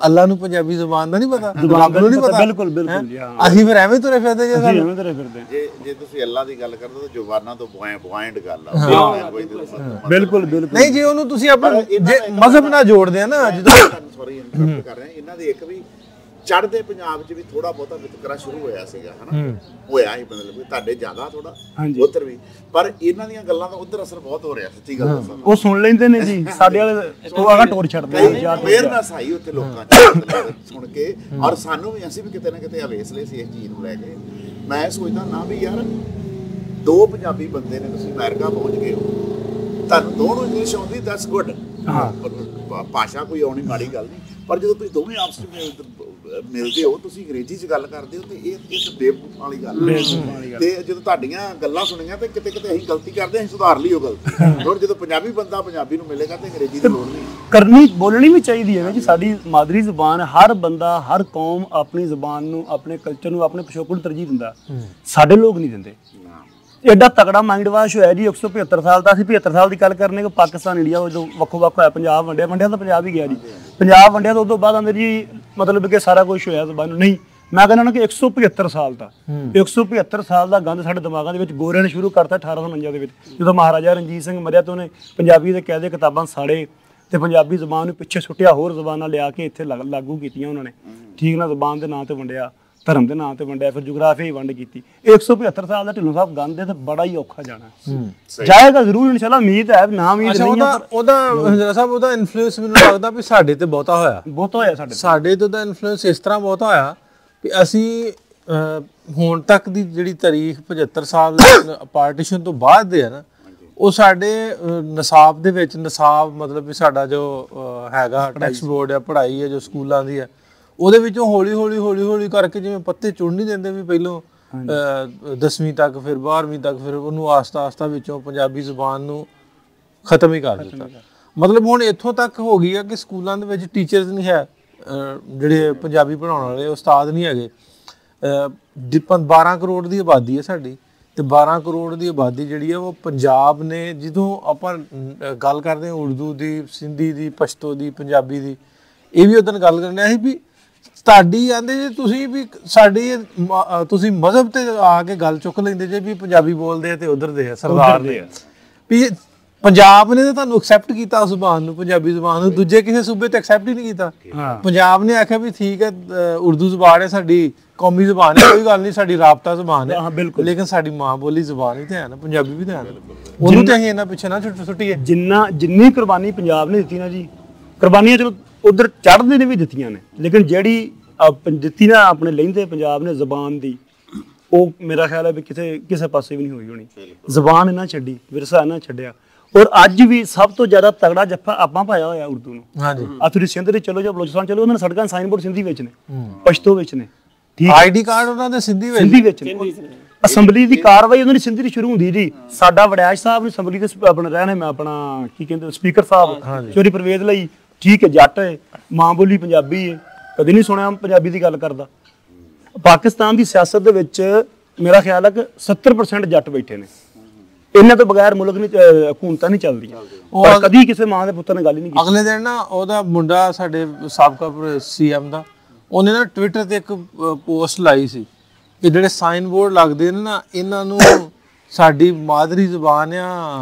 ਅੱਲਾ ਨੂੰ ਪੰਜਾਬੀ ਜ਼ੁਬਾਨ ਦਾ ਨਹੀਂ ਪਤਾ, ਜ਼ੁਬਾਨ ਰੱਬ ਨੂੰ ਨਹੀਂ ਪਤਾ। ਬਿਲਕੁਲ ਬਿਲਕੁਲ ਜੀ, ਹਾਂ ਅਸੀਂ ਫਿਰ ਐਵੇਂ ਤੁਰੇ ਫਿਰਦੇ ਜੇ ਅਸੀਂ ਸਾਨੂੰ ਐਵੇਂ ਤੁਰੇ ਫਿਰਦੇ ਜੇ ਜੇ ਤੁਸੀਂ ਅੱਲਾ ਦੀ ਗੱਲ ਕਰਦੇ ਹੋ ਤਾਂ ਜ਼ੁਬਾਨਾਂ ਤੋਂ ਪੁਆਇੰਟ ਗੱਲ ਆ ਲੈਂਗੁਏਜ ਦੇ ਮਤਲਬ ਬਿਲਕੁਲ ਬਿਲਕੁਲ ਨਹੀਂ। ਜੇ ਉਹਨੂੰ ਤੁਸੀਂ ਆਪਣਾ ਜੇ ਮਜ਼ਹਬ ਨਾਲ ਜੋੜਦੇ ਆ ਨਾ, ਜਦੋਂ ਸੌਰੀ ਇੰਟਰਰਪਟ ਕਰ ਰਹੇ ਹਾਂ, ਇਹਨਾਂ ਦੀ ਇੱਕ ਵੀ ਚੜ੍ਹਦੇ ਪੰਜਾਬ 'ਚ ਵੀ ਥੋੜਾ ਬਹੁਤਾ ਵਿਤਕਰਾ ਸ਼ੁਰੂ ਹੋਇਆ ਸੀਗਾ ਹਨਾ, ਹੋਇਆ ਹੀ ਮਤਲਬ ਵੀ ਤੁਹਾਡੇ ਜ਼ਿਆਦਾ ਥੋੜਾ ਉੱਧਰ ਵੀ, ਪਰ ਇਹਨਾਂ ਦੀਆਂ ਗੱਲਾਂ ਦਾ ਉੱਧਰ ਅਸਰ ਬਹੁਤ ਹੋ ਰਿਹਾ, ਸੱਚੀ ਗੱਲ ਦੱਸਾਂ। ਉਹ ਸੁਣ ਲੈਂਦੇ ਨੇ ਜੀ, ਸਾਡੇ ਵਾਲੇ ਉਹ ਆਗਾ ਟੋਰ ਛੱਡਦੇ ਨੇ ਯਾਰ। ਅਵੇਅਰਨੈਸ ਆਈ ਉੱਥੇ ਲੋਕਾਂ 'ਚ ਸੁਣ ਕੇ, ਔਰ ਸਾਨੂੰ ਵੀ, ਅਸੀਂ ਵੀ ਕਿਤੇ ਨਾ ਕਿਤੇ ਅਵੇਸਲੇ ਸੀ ਇਸ ਚੀਜ਼ ਨੂੰ ਲੈ ਕੇ। ਮੈਂ ਸੋਚਦਾ ਨਾ ਵੀ ਯਾਰ ਦੋ ਪੰਜਾਬੀ ਬੰਦੇ ਨੇ, ਤੁਸੀਂ ਅਮਰੀਕਾ ਪਹੁੰਚ ਗਏ ਹੋ, ਤੁਹਾਨੂੰ ਦੋਨੋਂ ਇੰਗਲਿਸ਼ ਆਉਂਦੀ, ਦੈਟਸ ਗੁੱਡ। ਹਾਂ, ਭਾਸ਼ਾ ਕੋਈ ਆਉਣੀ ਮਾੜੀ ਗੱਲ ਨਹੀਂ, ਪਰ ਜਦੋਂ ਤੁਸੀਂ ਦੋਵੇਂ ਆਪਸ ਵਿੱਚ ਮਿਲਦੇ ਹੋ, ਤੁਸੀਂ ਅੰਗਰੇਜ਼ੀ 'ਚ ਗੱਲ ਕਰਦੇ ਹੋ, ਤੇ ਇਹ ਇੱਕ ਬੇਵਕੂਫ ਵਾਲੀ ਗੱਲ ਹੈ। ਤੇ ਜਦੋਂ ਤੁਹਾਡੀਆਂ ਗੱਲਾਂ ਸੁਣੀਆਂ ਤੇ ਕਿਤੇ ਕਿਤੇ ਅਸੀਂ ਗਲਤੀ ਕਰਦੇ, ਅਸੀਂ ਸੁਧਾਰ ਲਈ ਉਹ ਗਲਤੀ। ਹੁਣ ਜਦੋਂ ਪੰਜਾਬੀ ਬੰਦਾ ਪੰਜਾਬੀ ਨੂੰ ਮਿਲੇਗਾ ਤੇ ਅੰਗਰੇਜ਼ੀ ਦੀ ਲੋੜ ਨਹੀਂ, ਕਰਨੀ ਬੋਲਣੀ ਵੀ ਚਾਹੀਦੀ ਹੈ ਜੀ। ਸਾਡੀ ਮਾਦਰੀ ਜ਼ੁਬਾਨ, ਹਰ ਬੰਦਾ ਹਰ ਕੌਮ ਆਪਣੀ ਜ਼ੁਬਾਨ ਨੂੰ, ਆਪਣੇ ਕਲਚਰ ਨੂੰ, ਆਪਣੇ ਪਿਛੋਕੜ ਨੂੰ ਤਰਜੀਹ ਦਿੰਦਾ, ਸਾਡੇ ਲੋਕ ਨਹੀਂ ਦਿੰਦੇ। ਐਡਾ ਤਕੜਾ ਮਾਈਂਡ ਵਾਸ਼ ਹੋਇਆ ਜੀ। ਇੱਕ ਸੌ ਪਝੱਤਰ ਸਾਲ ਦਾ, ਅਸੀਂ ਪਝੱਤਰ ਸਾਲ ਦੀ ਗੱਲ ਕਰਨੇ ਕਿ ਪਾਕਿਸਤਾਨ ਇੰਡੀਆ ਜਦੋਂ ਵੱਖੋ ਵੱਖ ਹੋਇਆ, ਪੰਜਾਬ ਵੰਡਿਆ, ਵੰਡਿਆ ਤਾਂ ਪੰਜਾਬ ਹੀ ਗਿਆ ਜੀ। ਪੰਜਾਬ ਵੰਡਿਆ ਤਾਂ ਉਸ ਤੋਂ ਬਾਅਦ ਆਂਦੇ ਜੀ ਮਤਲਬ ਕਿ ਸਾਰਾ ਕੁਝ ਹੋਇਆ ਜ਼ਬਾਨ ਨਹੀਂ। ਮੈਂ ਕਹਿੰਦਾ ਨਾ ਕਿ ਇੱਕ ਸੌ ਪਝੱਤਰ ਸਾਲ ਦਾ ਇੱਕ ਸੌ ਪਝੱਤਰ ਸਾਲ ਦਾ ਗੰਦ ਸਾਡੇ ਦਿਮਾਗਾਂ ਦੇ ਵਿੱਚ ਗੋਰਿਆਂ ਨੇ ਸ਼ੁਰੂ ਕਰਤਾ ਅਠਾਰਾਂ ਸੌ ਉਣੰਜਾ ਦੇ ਵਿੱਚ, ਜਦੋਂ ਮਹਾਰਾਜਾ ਰਣਜੀਤ ਸਿੰਘ ਮਰਿਆ ਤਾਂ ਉਹਨੇ ਪੰਜਾਬੀ ਦੇ ਕਾਇਦੇ ਕਿਤਾਬਾਂ ਸਾੜੇ ਤੇ ਪੰਜਾਬੀ ਜ਼ਬਾਨ ਨੂੰ ਪਿੱਛੇ ਸੁੱਟਿਆ, ਹੋਰ ਜ਼ਬਾਨਾਂ ਲਿਆ ਕੇ ਇੱਥੇ ਲਾਗੂ ਕੀਤੀਆਂ ਉਹਨਾਂ ਨੇ। ਠੀਕ ਨਾ, ਜ਼ਬਾਨ ਦੇ ਨਾਂ ਤੇ ਵੰਡਿਆ, ਧਰਮ ਦੇ ਨਾਂ ਤੇ ਵੰਡਿਆ, ਫਿਰ ਜੁਗਰਾਫੀਆ ਹੀ ਵੰਡ ਕੀਤੀ। ਇੱਕ ਸੌ ਪਝੱਤਰ ਸਾਲ ਦਾ ਢਿੱਲੋਂ ਸਾਹਿਬ ਗੰਦ ਹੈ ਤੇ ਬੜਾ ਹੀ ਔਖਾ ਜਾਣਾ। ਜਾਏਗਾ ਜ਼ਰੂਰ ਇਨਸ਼ਾਅੱਲਾ, ਉਮੀਦ ਹੈ, ਨਾ ਉਮੀਦ ਨਹੀਂ। ਉਹਦਾ ਉਹਦਾ ਹਜ਼ਰਾ ਸਾਹਿਬ ਉਹਦਾ ਇਨਫਲੂਐਂਸ ਮੈਨੂੰ ਲੱਗਦਾ ਵੀ ਸਾਡੇ ਤੇ ਬਹੁਤਾ ਹੋਇਆ, ਬਹੁਤਾ ਹੋਇਆ ਸਾਡੇ ਸਾਡੇ ਤੇ ਉਹਦਾ ਇਨਫਲੂਐਂਸ ਇਸ ਤਰ੍ਹਾਂ ਬਹੁਤਾ ਹੋਇਆ ਵੀ ਅਸੀਂ ਹੁਣ ਤੱਕ ਦੀ ਜਿਹੜੀ ਤਾਰੀਖ ਪਝੱਤਰ ਸਾਲ ਪਾਰਟੀਸ਼ਨ ਤੋਂ ਬਾਅਦ ਦੇ ਹੈ ਨਾ, ਉਹ ਸਾਡੇ ਨਿਸਾਬ ਦੇ ਵਿੱਚ, ਨਿਸਾਬ ਮਤਲਬ ਵੀ ਸਾਡਾ ਜੋ ਹੈਗਾ ਟੈਕਸਟ ਬੋਰਡ ਆ, ਪੜ੍ਹਾਈ ਹੈ ਜੋ ਸਕੂਲਾਂ ਦੀ ਹੈ, ਉਹਦੇ ਵਿੱਚੋਂ ਹੌਲੀ ਹੌਲੀ ਹੌਲੀ ਹੌਲੀ ਕਰਕੇ ਜਿਵੇਂ ਪੱਤੇ ਚੁਣ ਨਹੀਂ ਦਿੰਦੇ ਵੀ ਪਹਿਲੋਂ ਦਸਵੀਂ ਤੱਕ, ਫਿਰ ਬਾਰ੍ਹਵੀਂ ਤੱਕ, ਫਿਰ ਉਹਨੂੰ ਆਸਤਾ ਆਸਤਾ ਵਿੱਚੋਂ ਪੰਜਾਬੀ ਜ਼ੁਬਾਨ ਨੂੰ ਖਤਮ ਹੀ ਕਰ ਦਿੱਤਾ। ਮਤਲਬ ਹੁਣ ਇੱਥੋਂ ਤੱਕ ਹੋ ਗਈ ਆ ਕਿ ਸਕੂਲਾਂ ਦੇ ਵਿੱਚ ਟੀਚਰਸ ਨਹੀਂ ਹੈ, ਜਿਹੜੇ ਪੰਜਾਬੀ ਪੜ੍ਹਾਉਣ ਵਾਲੇ ਉਸਤਾਦ ਨਹੀਂ ਹੈਗੇ। ਬਾਰਾਂ ਕਰੋੜ ਦੀ ਆਬਾਦੀ ਹੈ ਸਾਡੀ, ਤੇ ਬਾਰਾਂ ਕਰੋੜ ਦੀ ਆਬਾਦੀ ਜਿਹੜੀ ਹੈ ਉਹ ਪੰਜਾਬ ਨੇ, ਜਦੋਂ ਆਪਾਂ ਗੱਲ ਕਰਦੇ ਹਾਂ ਉਰਦੂ ਦੀ, ਸਿੰਧੀ ਦੀ, ਪਸ਼ਤੋ ਦੀ, ਪੰਜਾਬੀ ਦੀ, ਇਹ ਵੀ ਉਦੋਂ ਗੱਲ ਕਰਨੀ ਸੀ ਵੀ ਤੁਹਾਡੀ ਆਂਦੇ ਜੇ ਤੁਸੀਂ ਵੀ ਸਾਡੀ ਤੁਸੀਂ ਮਜ਼ਹਬ ਤੇ ਆ ਕੇ ਗੱਲ ਚੁੱਕ ਲੈਂਦੇ ਜੇ ਵੀ ਪੰਜਾਬੀ ਬੋਲਦੇ ਆ ਤੇ ਉਧਰ ਦੇ ਆ ਸਰਦਾਰ ਦੇ ਆ ਵੀ ਪੰਜਾਬ ਨੇ ਤਾਂ ਤੁਹਾਨੂੰ ਐਕਸੈਪਟ ਕੀਤਾ ਉਸ ਜ਼ੁਬਾਨ ਨੂੰ, ਪੰਜਾਬੀ ਜ਼ੁਬਾਨ ਨੂੰ, ਦੂਜੇ ਕਿਸੇ ਸੂਬੇ ਤੇ ਐਕਸੈਪਟ ਹੀ ਨਹੀਂ ਕੀਤਾ। ਪੰਜਾਬ ਨੇ ਆਖਿਆ ਵੀ ਠੀਕ ਹੈ ਉਰਦੂ ਜ਼ੁਬਾਨ ਹੈ ਸਾਡੀ ਕੌਮੀ ਜ਼ੁਬਾਨ ਹੈ, ਕੋਈ ਗੱਲ ਨਹੀਂ, ਸਾਡੀ ਰਾਬਤਾ ਜ਼ੁਬਾਨ ਹੈ, ਲੇਕਿਨ ਸਾਡੀ ਮਾਂ ਬੋਲੀ ਜ਼ੁਬਾਨ ਹੀ ਤੇ ਹੈ ਨਾ, ਪੰਜਾਬੀ ਵੀ ਤੇ ਹੈ ਨਾ, ਉਹਨੂੰ ਤੇ ਅਸੀਂ ਇਹਨਾਂ ਪਿੱਛੇ ਨਾ ਸੁੱਟੀਏ। ਜਿੰਨਾ ਜਿੰਨੀ ਕੁਰਬਾਨੀ ਪੰਜਾਬ ਨੇ ਦਿੱਤੀ ਨਾ ਜੀ, ਕੁਰਬਾਨੀਆਂ ਚਲੋ ਉਧਰ ਚੜ੍ਹਦੇ ਨੇ ਵੀ ਦਿੱਤੀਆਂ ਨੇ, ਲੇਕਿਨ ਜਿਹੜੀ ਦਿੱਤੀ ਨਾ ਆਪਣੇ ਲਹਿੰਦੇ ਪੰਜਾਬ ਨੇ ਜ਼ਬਾਨ ਦੀ, ਉਹ ਮੇਰਾ ਖਿਆਲ ਹੈ ਵੀ ਕਿਤੇ ਕਿਸੇ ਪਾਸੇ ਵੀ ਨਹੀਂ ਹੋਈ ਹੋਣੀ। ਜ਼ਬਾਨ ਇਹਨਾਂ ਛੱਡੀ, ਵਿਰਸਾ ਇਹਨਾਂ ਛੱਡਿਆ, ਔਰ ਅੱਜ ਵੀ ਸਭ ਤੋਂ ਜ਼ਿਆਦਾ ਤਗੜਾ ਜੱਫਾ ਆਪਾਂ ਪਾਇਆ ਹੋਇਆ ਉਰਦੂ ਨੂੰ। ਹਾਂਜੀ, ਆ ਤੁਸੀਂ ਸਿੰਧ ਦੇ ਚਲੋ ਜਾਂ ਬਲੋਚਿਸਤਾਨ ਚਲੋ, ਉਹਨਾਂ ਨੇ ਸੜਕਾਂ ਸਾਈਨ ਬੋਰਡ ਸਿੰਧੀ ਵਿੱਚ ਨੇ, ਪਸ਼ਤੋ ਵਿੱਚ ਨੇ, ਆਈਡੀ ਕਾਰਡ ਉਹਨਾਂ ਦੇ ਸਿੰਧੀ ਵਿੱਚ ਸਿੰਧੀ ਵਿੱਚ ਨੇ। ਅਸੈਂਬਲੀ ਦੀ ਕਾਰਵਾਈ ਉਹਨਾਂ ਦੀ ਸਿੰਧੀ ਦੀ ਸ਼ੁਰੂ ਹੁੰਦੀ ਜੀ। ਸਾਡਾ ਵੜੈਚ ਸਾਹਿਬ ਨੂੰ ਅਸੈਂਬਲੀ ਦੇ ਆਪਣਾ ਰਹਿਣੇ, ਮੈਂ ਆਪਣਾ ਕੀ ਕਹਿੰਦੇ ਸਪੀਕਰ ਸਾਹਿਬ ਚੋਰੀ ਪਰਵੇਜ਼ ਲਈ, ਠੀਕ ਹੈ, ਜੱਟ ਹੈ, ਮਾਂ ਬੋਲੀ ਪੰਜਾਬੀ ਹੈ, ਕਦੇ ਨਹੀਂ ਸੁਣਿਆ ਪੰਜਾਬੀ ਦੀ ਗੱਲ ਕਰਦਾ। ਪਾਕਿਸਤਾਨ ਦੀ ਸਿਆਸਤ ਦੇ ਵਿੱਚ ਮੇਰਾ ਖਿਆਲ ਹੈ ਕਿ ਸੱਤਰ ਪਰਸੈਂਟ ਜੱਟ ਬੈਠੇ ਨੇ, ਇਹਨਾਂ ਤੋਂ ਬਗੈਰ ਮੁਲਕ ਨਹੀਂ, ਹਕੂਮਤਾਂ ਨਹੀਂ ਚੱਲਦੀਆਂ, ਪਰ ਕਦੀ ਕਿਸੇ ਮਾਂ ਦੇ ਪੁੱਤਰ ਨੇ ਗੱਲ ਹੀ ਨਹੀਂ ਕੀਤੀ। ਅਗਲੇ ਦਿਨ ਨਾ ਉਹਦਾ ਮੁੰਡਾ ਸਾਡੇ ਸਾਬਕਾ ਸੀਐਮ ਦਾ, ਉਹਨੇ ਨਾ ਟਵਿੱਟਰ ਤੇ ਇੱਕ ਪੋਸਟ ਲਾਈ ਸੀ ਕਿ ਜਿਹੜੇ ਸਾਈਨ ਬੋਰਡ ਲੱਗਦੇ ਨੇ ਨਾ, ਇਹਨਾਂ ਨੂੰ ਸਾਡੀ ਮਾਦਰੀ ਜ਼ੁਬਾਨ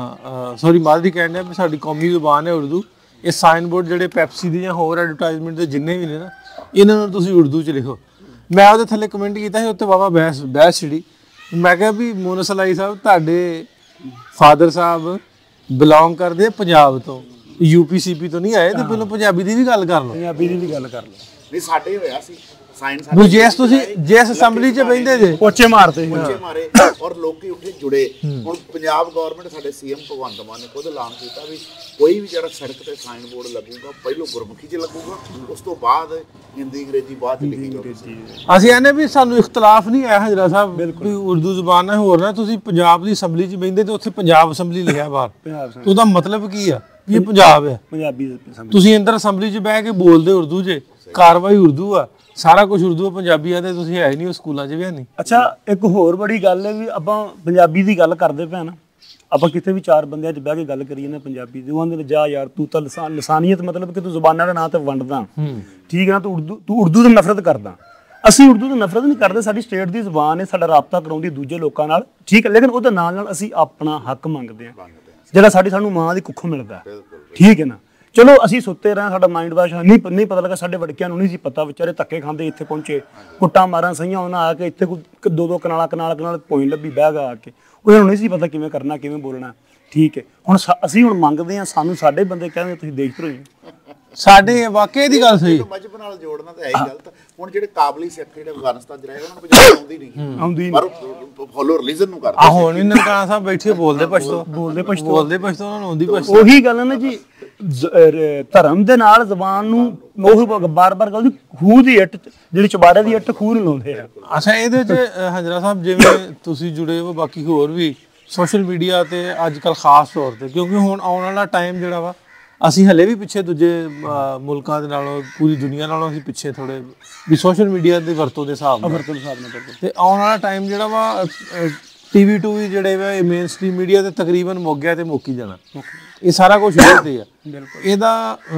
ਆ, ਸੌਰੀ ਮਾਦਰੀ ਕਹਿੰਦੇ ਆ ਵੀ ਸਾਡੀ ਕੌਮੀ ਜ਼ੁਬਾਨ ਹੈ ਉਰਦੂ, ਇਹ ਸਾਈਨ ਬੋਰਡ ਜਿਹੜੇ ਪੈਪਸੀ ਦੀ ਜਾਂ ਹੋਰ ਐਡਵਰਟਾਈਜ਼ਮੈਂਟ ਦੇ ਜਿੰਨੇ ਵੀ ਨੇ ਨਾ, ਇਹਨਾਂ ਨੂੰ ਤੁਸੀਂ ਉਰਦੂ 'ਚ ਲਿਖੋ। ਮੈਂ ਉਹਦੇ ਥੱਲੇ ਕਮੈਂਟ ਕੀਤਾ ਸੀ, ਉੱਤੇ ਵਾਵਾ ਬਹਿਸ ਬਹਿਸ ਛਿੜੀ। ਮੈਂ ਕਿਹਾ ਵੀ ਮੋਨਸ ਅਲਾਈ ਸਾਹਿਬ, ਤੁਹਾਡੇ ਫਾਦਰ ਸਾਹਿਬ ਬਿਲੋਂਗ ਕਰਦੇ ਆ ਪੰਜਾਬ ਤੋਂ, ਯੂਪੀ ਸੀਪੀ ਤੋਂ ਨਹੀਂ ਆਏ, ਤੇ ਪਹਿਲਾਂ ਪੰਜਾਬੀ ਦੀ ਵੀ ਗੱਲ ਕਰ ਲਓ, ਪੰਜਾਬੀ ਦੀ ਵੀ ਗੱਲ ਕਰ ਲਓ। ਨਹੀਂ ਸਾਡੇ ਹੋਇਆ ਸੀ ਸਾਇੰਸ, ਜਿਸ ਤੁਸੀਂ ਜਿਸ ਅਸੈਂਬਲੀ 'ਚ ਬਹਿੰਦੇ ਜੇ ਪੋਚੇ ਮਾਰਦੇ ਪੋਚੇ ਮਾਰੇ, ਔਰ ਲੋਕੀ ਉੱਠੇ ਜੁੜੇ। ਹੁਣ ਪੰਜਾਬ ਗਵਰਨਮੈਂਟ, ਸਾਡੇ ਸੀਐਮ ਭਗਵੰਤ ਮਾਨ ਨੇ ਖੁਦ ਐਲਾਨ ਕੀਤਾ ਵੀ ਕੋਈ ਵੀ ਜਿਹੜਾ ਸੜਕ ਤੇ ਸਾਈਨ ਬੋਰਡ ਲੱਗੂਗਾ ਪਹਿਲੋਂ ਗੁਰਮੁਖੀ 'ਚ ਲੱਗੂਗਾ, ਉਸ ਤੋਂ ਬਾਅਦ ਹਿੰਦੀ ਅੰਗਰੇਜ਼ੀ ਬਾਅਦ 'ਚ ਲਿਖੀ ਜਾਊਗੀ। ਅਸੀਂ ਇਹਨੇ ਵੀ ਸਾਨੂੰ ਇਖਤਲਾਫ ਨਹੀਂ ਆਇਆ ਹਜ਼ਰਾ ਸਾਹਿਬ, ਬਿਲਕੁਲ ਉਰਦੂ ਜ਼ੁਬਾਨ ਹੈ, ਹੋਰ ਨਾ ਤੁਸੀਂ ਪੰਜਾਬ ਦੀ ਅਸੈਂਬਲੀ 'ਚ ਬਹਿੰਦੇ ਤੇ ਉੱਥੇ ਪੰਜਾਬ ਅਸੈਂਬਲੀ ਲਿਖਿਆ ਬਾਹਰ, ਉਹਦਾ ਮਤਲਬ ਕੀ ਆ ਵੀ ਇਹ ਪੰਜਾਬ ਹੈ, ਪੰਜਾਬੀ। ਤੁਸੀਂ ਅੰਦਰ ਅਸੈਂਬਲੀ 'ਚ ਬਹਿ ਕੇ ਬੋਲਦੇ ਉਰਦੂ 'ਚ, ਕਾਰਵਾਈ ਉਰਦੂ ਆ, ਸਾਰਾ ਕੁਝ ਉਰਦੂ, ਪੰਜਾਬੀ ਆ ਤੇ ਤੁਸੀਂ ਹੈ ਹੀ ਨਹੀਂ, ਉਹ ਸਕੂਲਾਂ 'ਚ ਵੀ ਹੈ ਨਹੀਂ। ਅੱਛਾ, ਇੱਕ ਹੋਰ ਬੜੀ ਗੱਲ ਹੈ ਵੀ ਆਪਾਂ ਪੰਜਾਬੀ ਦੀ ਗੱਲ ਕਰਦੇ ਪਏ ਨਾ, ਆਪਾਂ ਕਿਤੇ ਵੀ ਚਾਰ ਬੰਦਿਆਂ 'ਚ ਬਹਿ ਕੇ ਗੱਲ ਕਰੀਏ ਨਾ ਪੰਜਾਬੀ ਦੀ, ਉਹ ਆਂਦੇ ਨੇ ਜਾ ਯਾਰ ਤੂੰ ਤਾਂ ਲਸਾਨ ਲਸਾਨੀਅਤ ਮਤਲਬ ਕਿ ਤੂੰ ਜ਼ੁਬਾਨਾਂ ਦੇ ਨਾਂ ਤੇ ਵੰਡਦਾ, ਠੀਕ ਹੈ ਨਾ, ਤੂੰ ਉਰਦੂ ਤੂੰ ਉਰਦੂ ਤੋਂ ਨਫ਼ਰਤ ਕਰਦਾ। ਅਸੀਂ ਉਰਦੂ ਤੋਂ ਨਫ਼ਰਤ ਨਹੀਂ ਕਰਦੇ, ਸਾਡੀ ਸਟੇਟ ਦੀ ਜ਼ੁਬਾਨ ਹੈ, ਸਾਡਾ ਰਾਬਤਾ ਕਰਾਉਂਦੀ ਦੂਜੇ ਲੋਕਾਂ ਨਾਲ, ਠੀਕ ਹੈ, ਲੇਕਿਨ ਉਹਦੇ ਨਾਲ ਨਾਲ ਅਸੀਂ ਆਪਣਾ ਹੱਕ ਮੰਗਦੇ ਹਾਂ ਜਿਹੜਾ ਸਾਡੀ ਸਾਨੂੰ ਮਾਂ ਦੀ ਕੁੱਖੋਂ ਮਿਲਦਾ, ਠੀਕ ਹੈ ਨਾ। ਚਲੋ ਅਸੀਂ ਸੁੱਤੇ ਰਹੇ, ਸਾਡਾ ਮਾਈਂਡ ਵਾਸ਼ ਨਹੀਂ ਨਹੀਂ ਪਤਾ ਲੱਗਾ, ਸਾਡੇ ਵੜਕਿਆਂ ਨੂੰ ਨਹੀਂ ਸੀ ਪਤਾ, ਵਿਚਾਰੇ ਧੱਕੇ ਖਾਂਦੇ ਇੱਥੇ ਪਹੁੰਚੇ, ਕੁੱਟਾਂ ਮਾਰਾਂ ਸਹੀਆਂ ਉਹਨਾਂ ਆ ਕੇ ਇੱਥੇ ਕੋਈ ਦੋ ਦੋ ਕਨਾਲਾਂ ਕਨਾਲ ਕਨਾਲ ਪੋਇੰ ਲੱਭੀ ਬਹਿ ਗਾ ਆ ਕੇ, ਉਹਨਾਂ ਨੂੰ ਨਹੀਂ ਸੀ ਪਤਾ ਕਿਵੇਂ ਕਰਨਾ ਕਿਵੇਂ ਬੋਲਣਾ, ਠੀਕ ਹੈ। ਹੁਣ ਅਸੀਂ ਹੁਣ ਮੰਗਦੇ ਹਾਂ, ਸਾਨੂੰ ਸਾਡੇ ਬੰਦੇ ਕਹਿੰਦੇ ਤੁਸੀਂ ਦੇਖਦੇ ਰਹੋ, ਸਾਡੇ ਵਾਕਈ ਦੀ ਗੱਲ ਸਹੀ। ਮਜਬ ਨਾਲ ਜੋੜਨਾ ਤਾਂ ਹੈ ਹੀ ਗਲਤ। ਹੁਣ ਜਿਹੜੇ ਕਾਬਲੀ ਸਿੱਖ ਜਿਹੜੇ ਅਫਗਾਨਿਸਤਾਨ 'ਚ ਰਹੇ ਉਹਨਾਂ ਨੂੰ ਪੰਜਾਬੀ ਆਉਂਦੀ ਨਹੀਂ ਆਉਂਦੀ ਪਰ ਫੋਲੋ ਰਿਲੀਜਨ ਨੂੰ ਕਰਦੇ ਆ ਹੁਣ ਵੀ ਨਨਕਾਣਾ ਸਾਹਿਬ ਬੈਠੇ ਬੋਲਦੇ ਪਸ਼ਤੋ ਬੋਲਦੇ ਪਸ਼ਤੋ ਬੋਲਦੇ ਪਸ਼ਤੋ ਉਹਨਾਂ ਨੂੰ ਆਉਂਦੀ ਪਸ਼ਤੋ। ਉਹੀ ਗੱਲ ਹੈ ਨਾ ਜੀ, ਧਰਮ ਦੇ ਨਾਲ ਜ਼ਬਾਨ ਨੂੰ ਉਹ ਬਾਰ-ਬਾਰ ਕਹਿੰਦੇ ਖੂਹ ਦੀ ਇੱਟ ਜਿਹੜੀ ਚੁਬਾਰੇ ਦੀ ਇੱਟ ਖੂਹ ਨੂੰ ਲਾਉਂਦੇ ਆ। ਅੱਛਾ, ਇਹਦੇ 'ਚ ਹੰਜਰਾ ਸਾਹਿਬ ਜਿਵੇਂ ਤੁਸੀਂ ਜੁੜੇ ਹੋ, ਬਾਕੀ ਹੋਰ ਵੀ ਸੋਸ਼ਲ ਮੀਡੀਆ ਤੇ ਅੱਜ ਕੱਲ੍ਹ ਖਾਸ ਤੌਰ ਤੇ, ਕਿਉਂਕਿ ਹੁਣ ਆਉਣ ਵਾਲਾ ਟਾਈਮ ਜਿਹੜਾ ਵਾ ਅਸੀਂ ਹਲੇ ਵੀ ਪਿੱਛੇ ਦੂਜੇ ਮੁਲਕਾਂ ਦੇ ਨਾਲੋਂ, ਪੂਰੀ ਦੁਨੀਆ ਨਾਲੋਂ ਅਸੀਂ ਪਿੱਛੇ ਥੋੜੇ ਵੀ ਸੋਸ਼ਲ ਮੀਡੀਆ ਦੀ ਵਰਤੋਂ ਦੇ ਹਿਸਾਬ ਨਾਲ ਵਰਤੋਂ ਦੇ ਹਿਸਾਬ ਨਾਲ। ਤੇ ਆਉਣ ਵਾਲਾ ਟਾਈਮ ਜਿਹੜਾ ਵਾ ਟੀਵੀ ਟੂ ਵੀ ਜਿਹੜੇ ਵਾ ਇਹ ਮੇਨ ਸਟ੍ਰੀਮ ਮੀਡੀਆ ਤੇ ਤਕਰੀਬਨ ਮੁੱਕ ਗਿਆ ਤੇ ਮੁੱਕ ਹੀ ਜਾਣਾ, ਇਹ ਸਾਰਾ ਕੁਝ ਇਹਦੇ ਤੇ ਆ। ਇਹਦਾ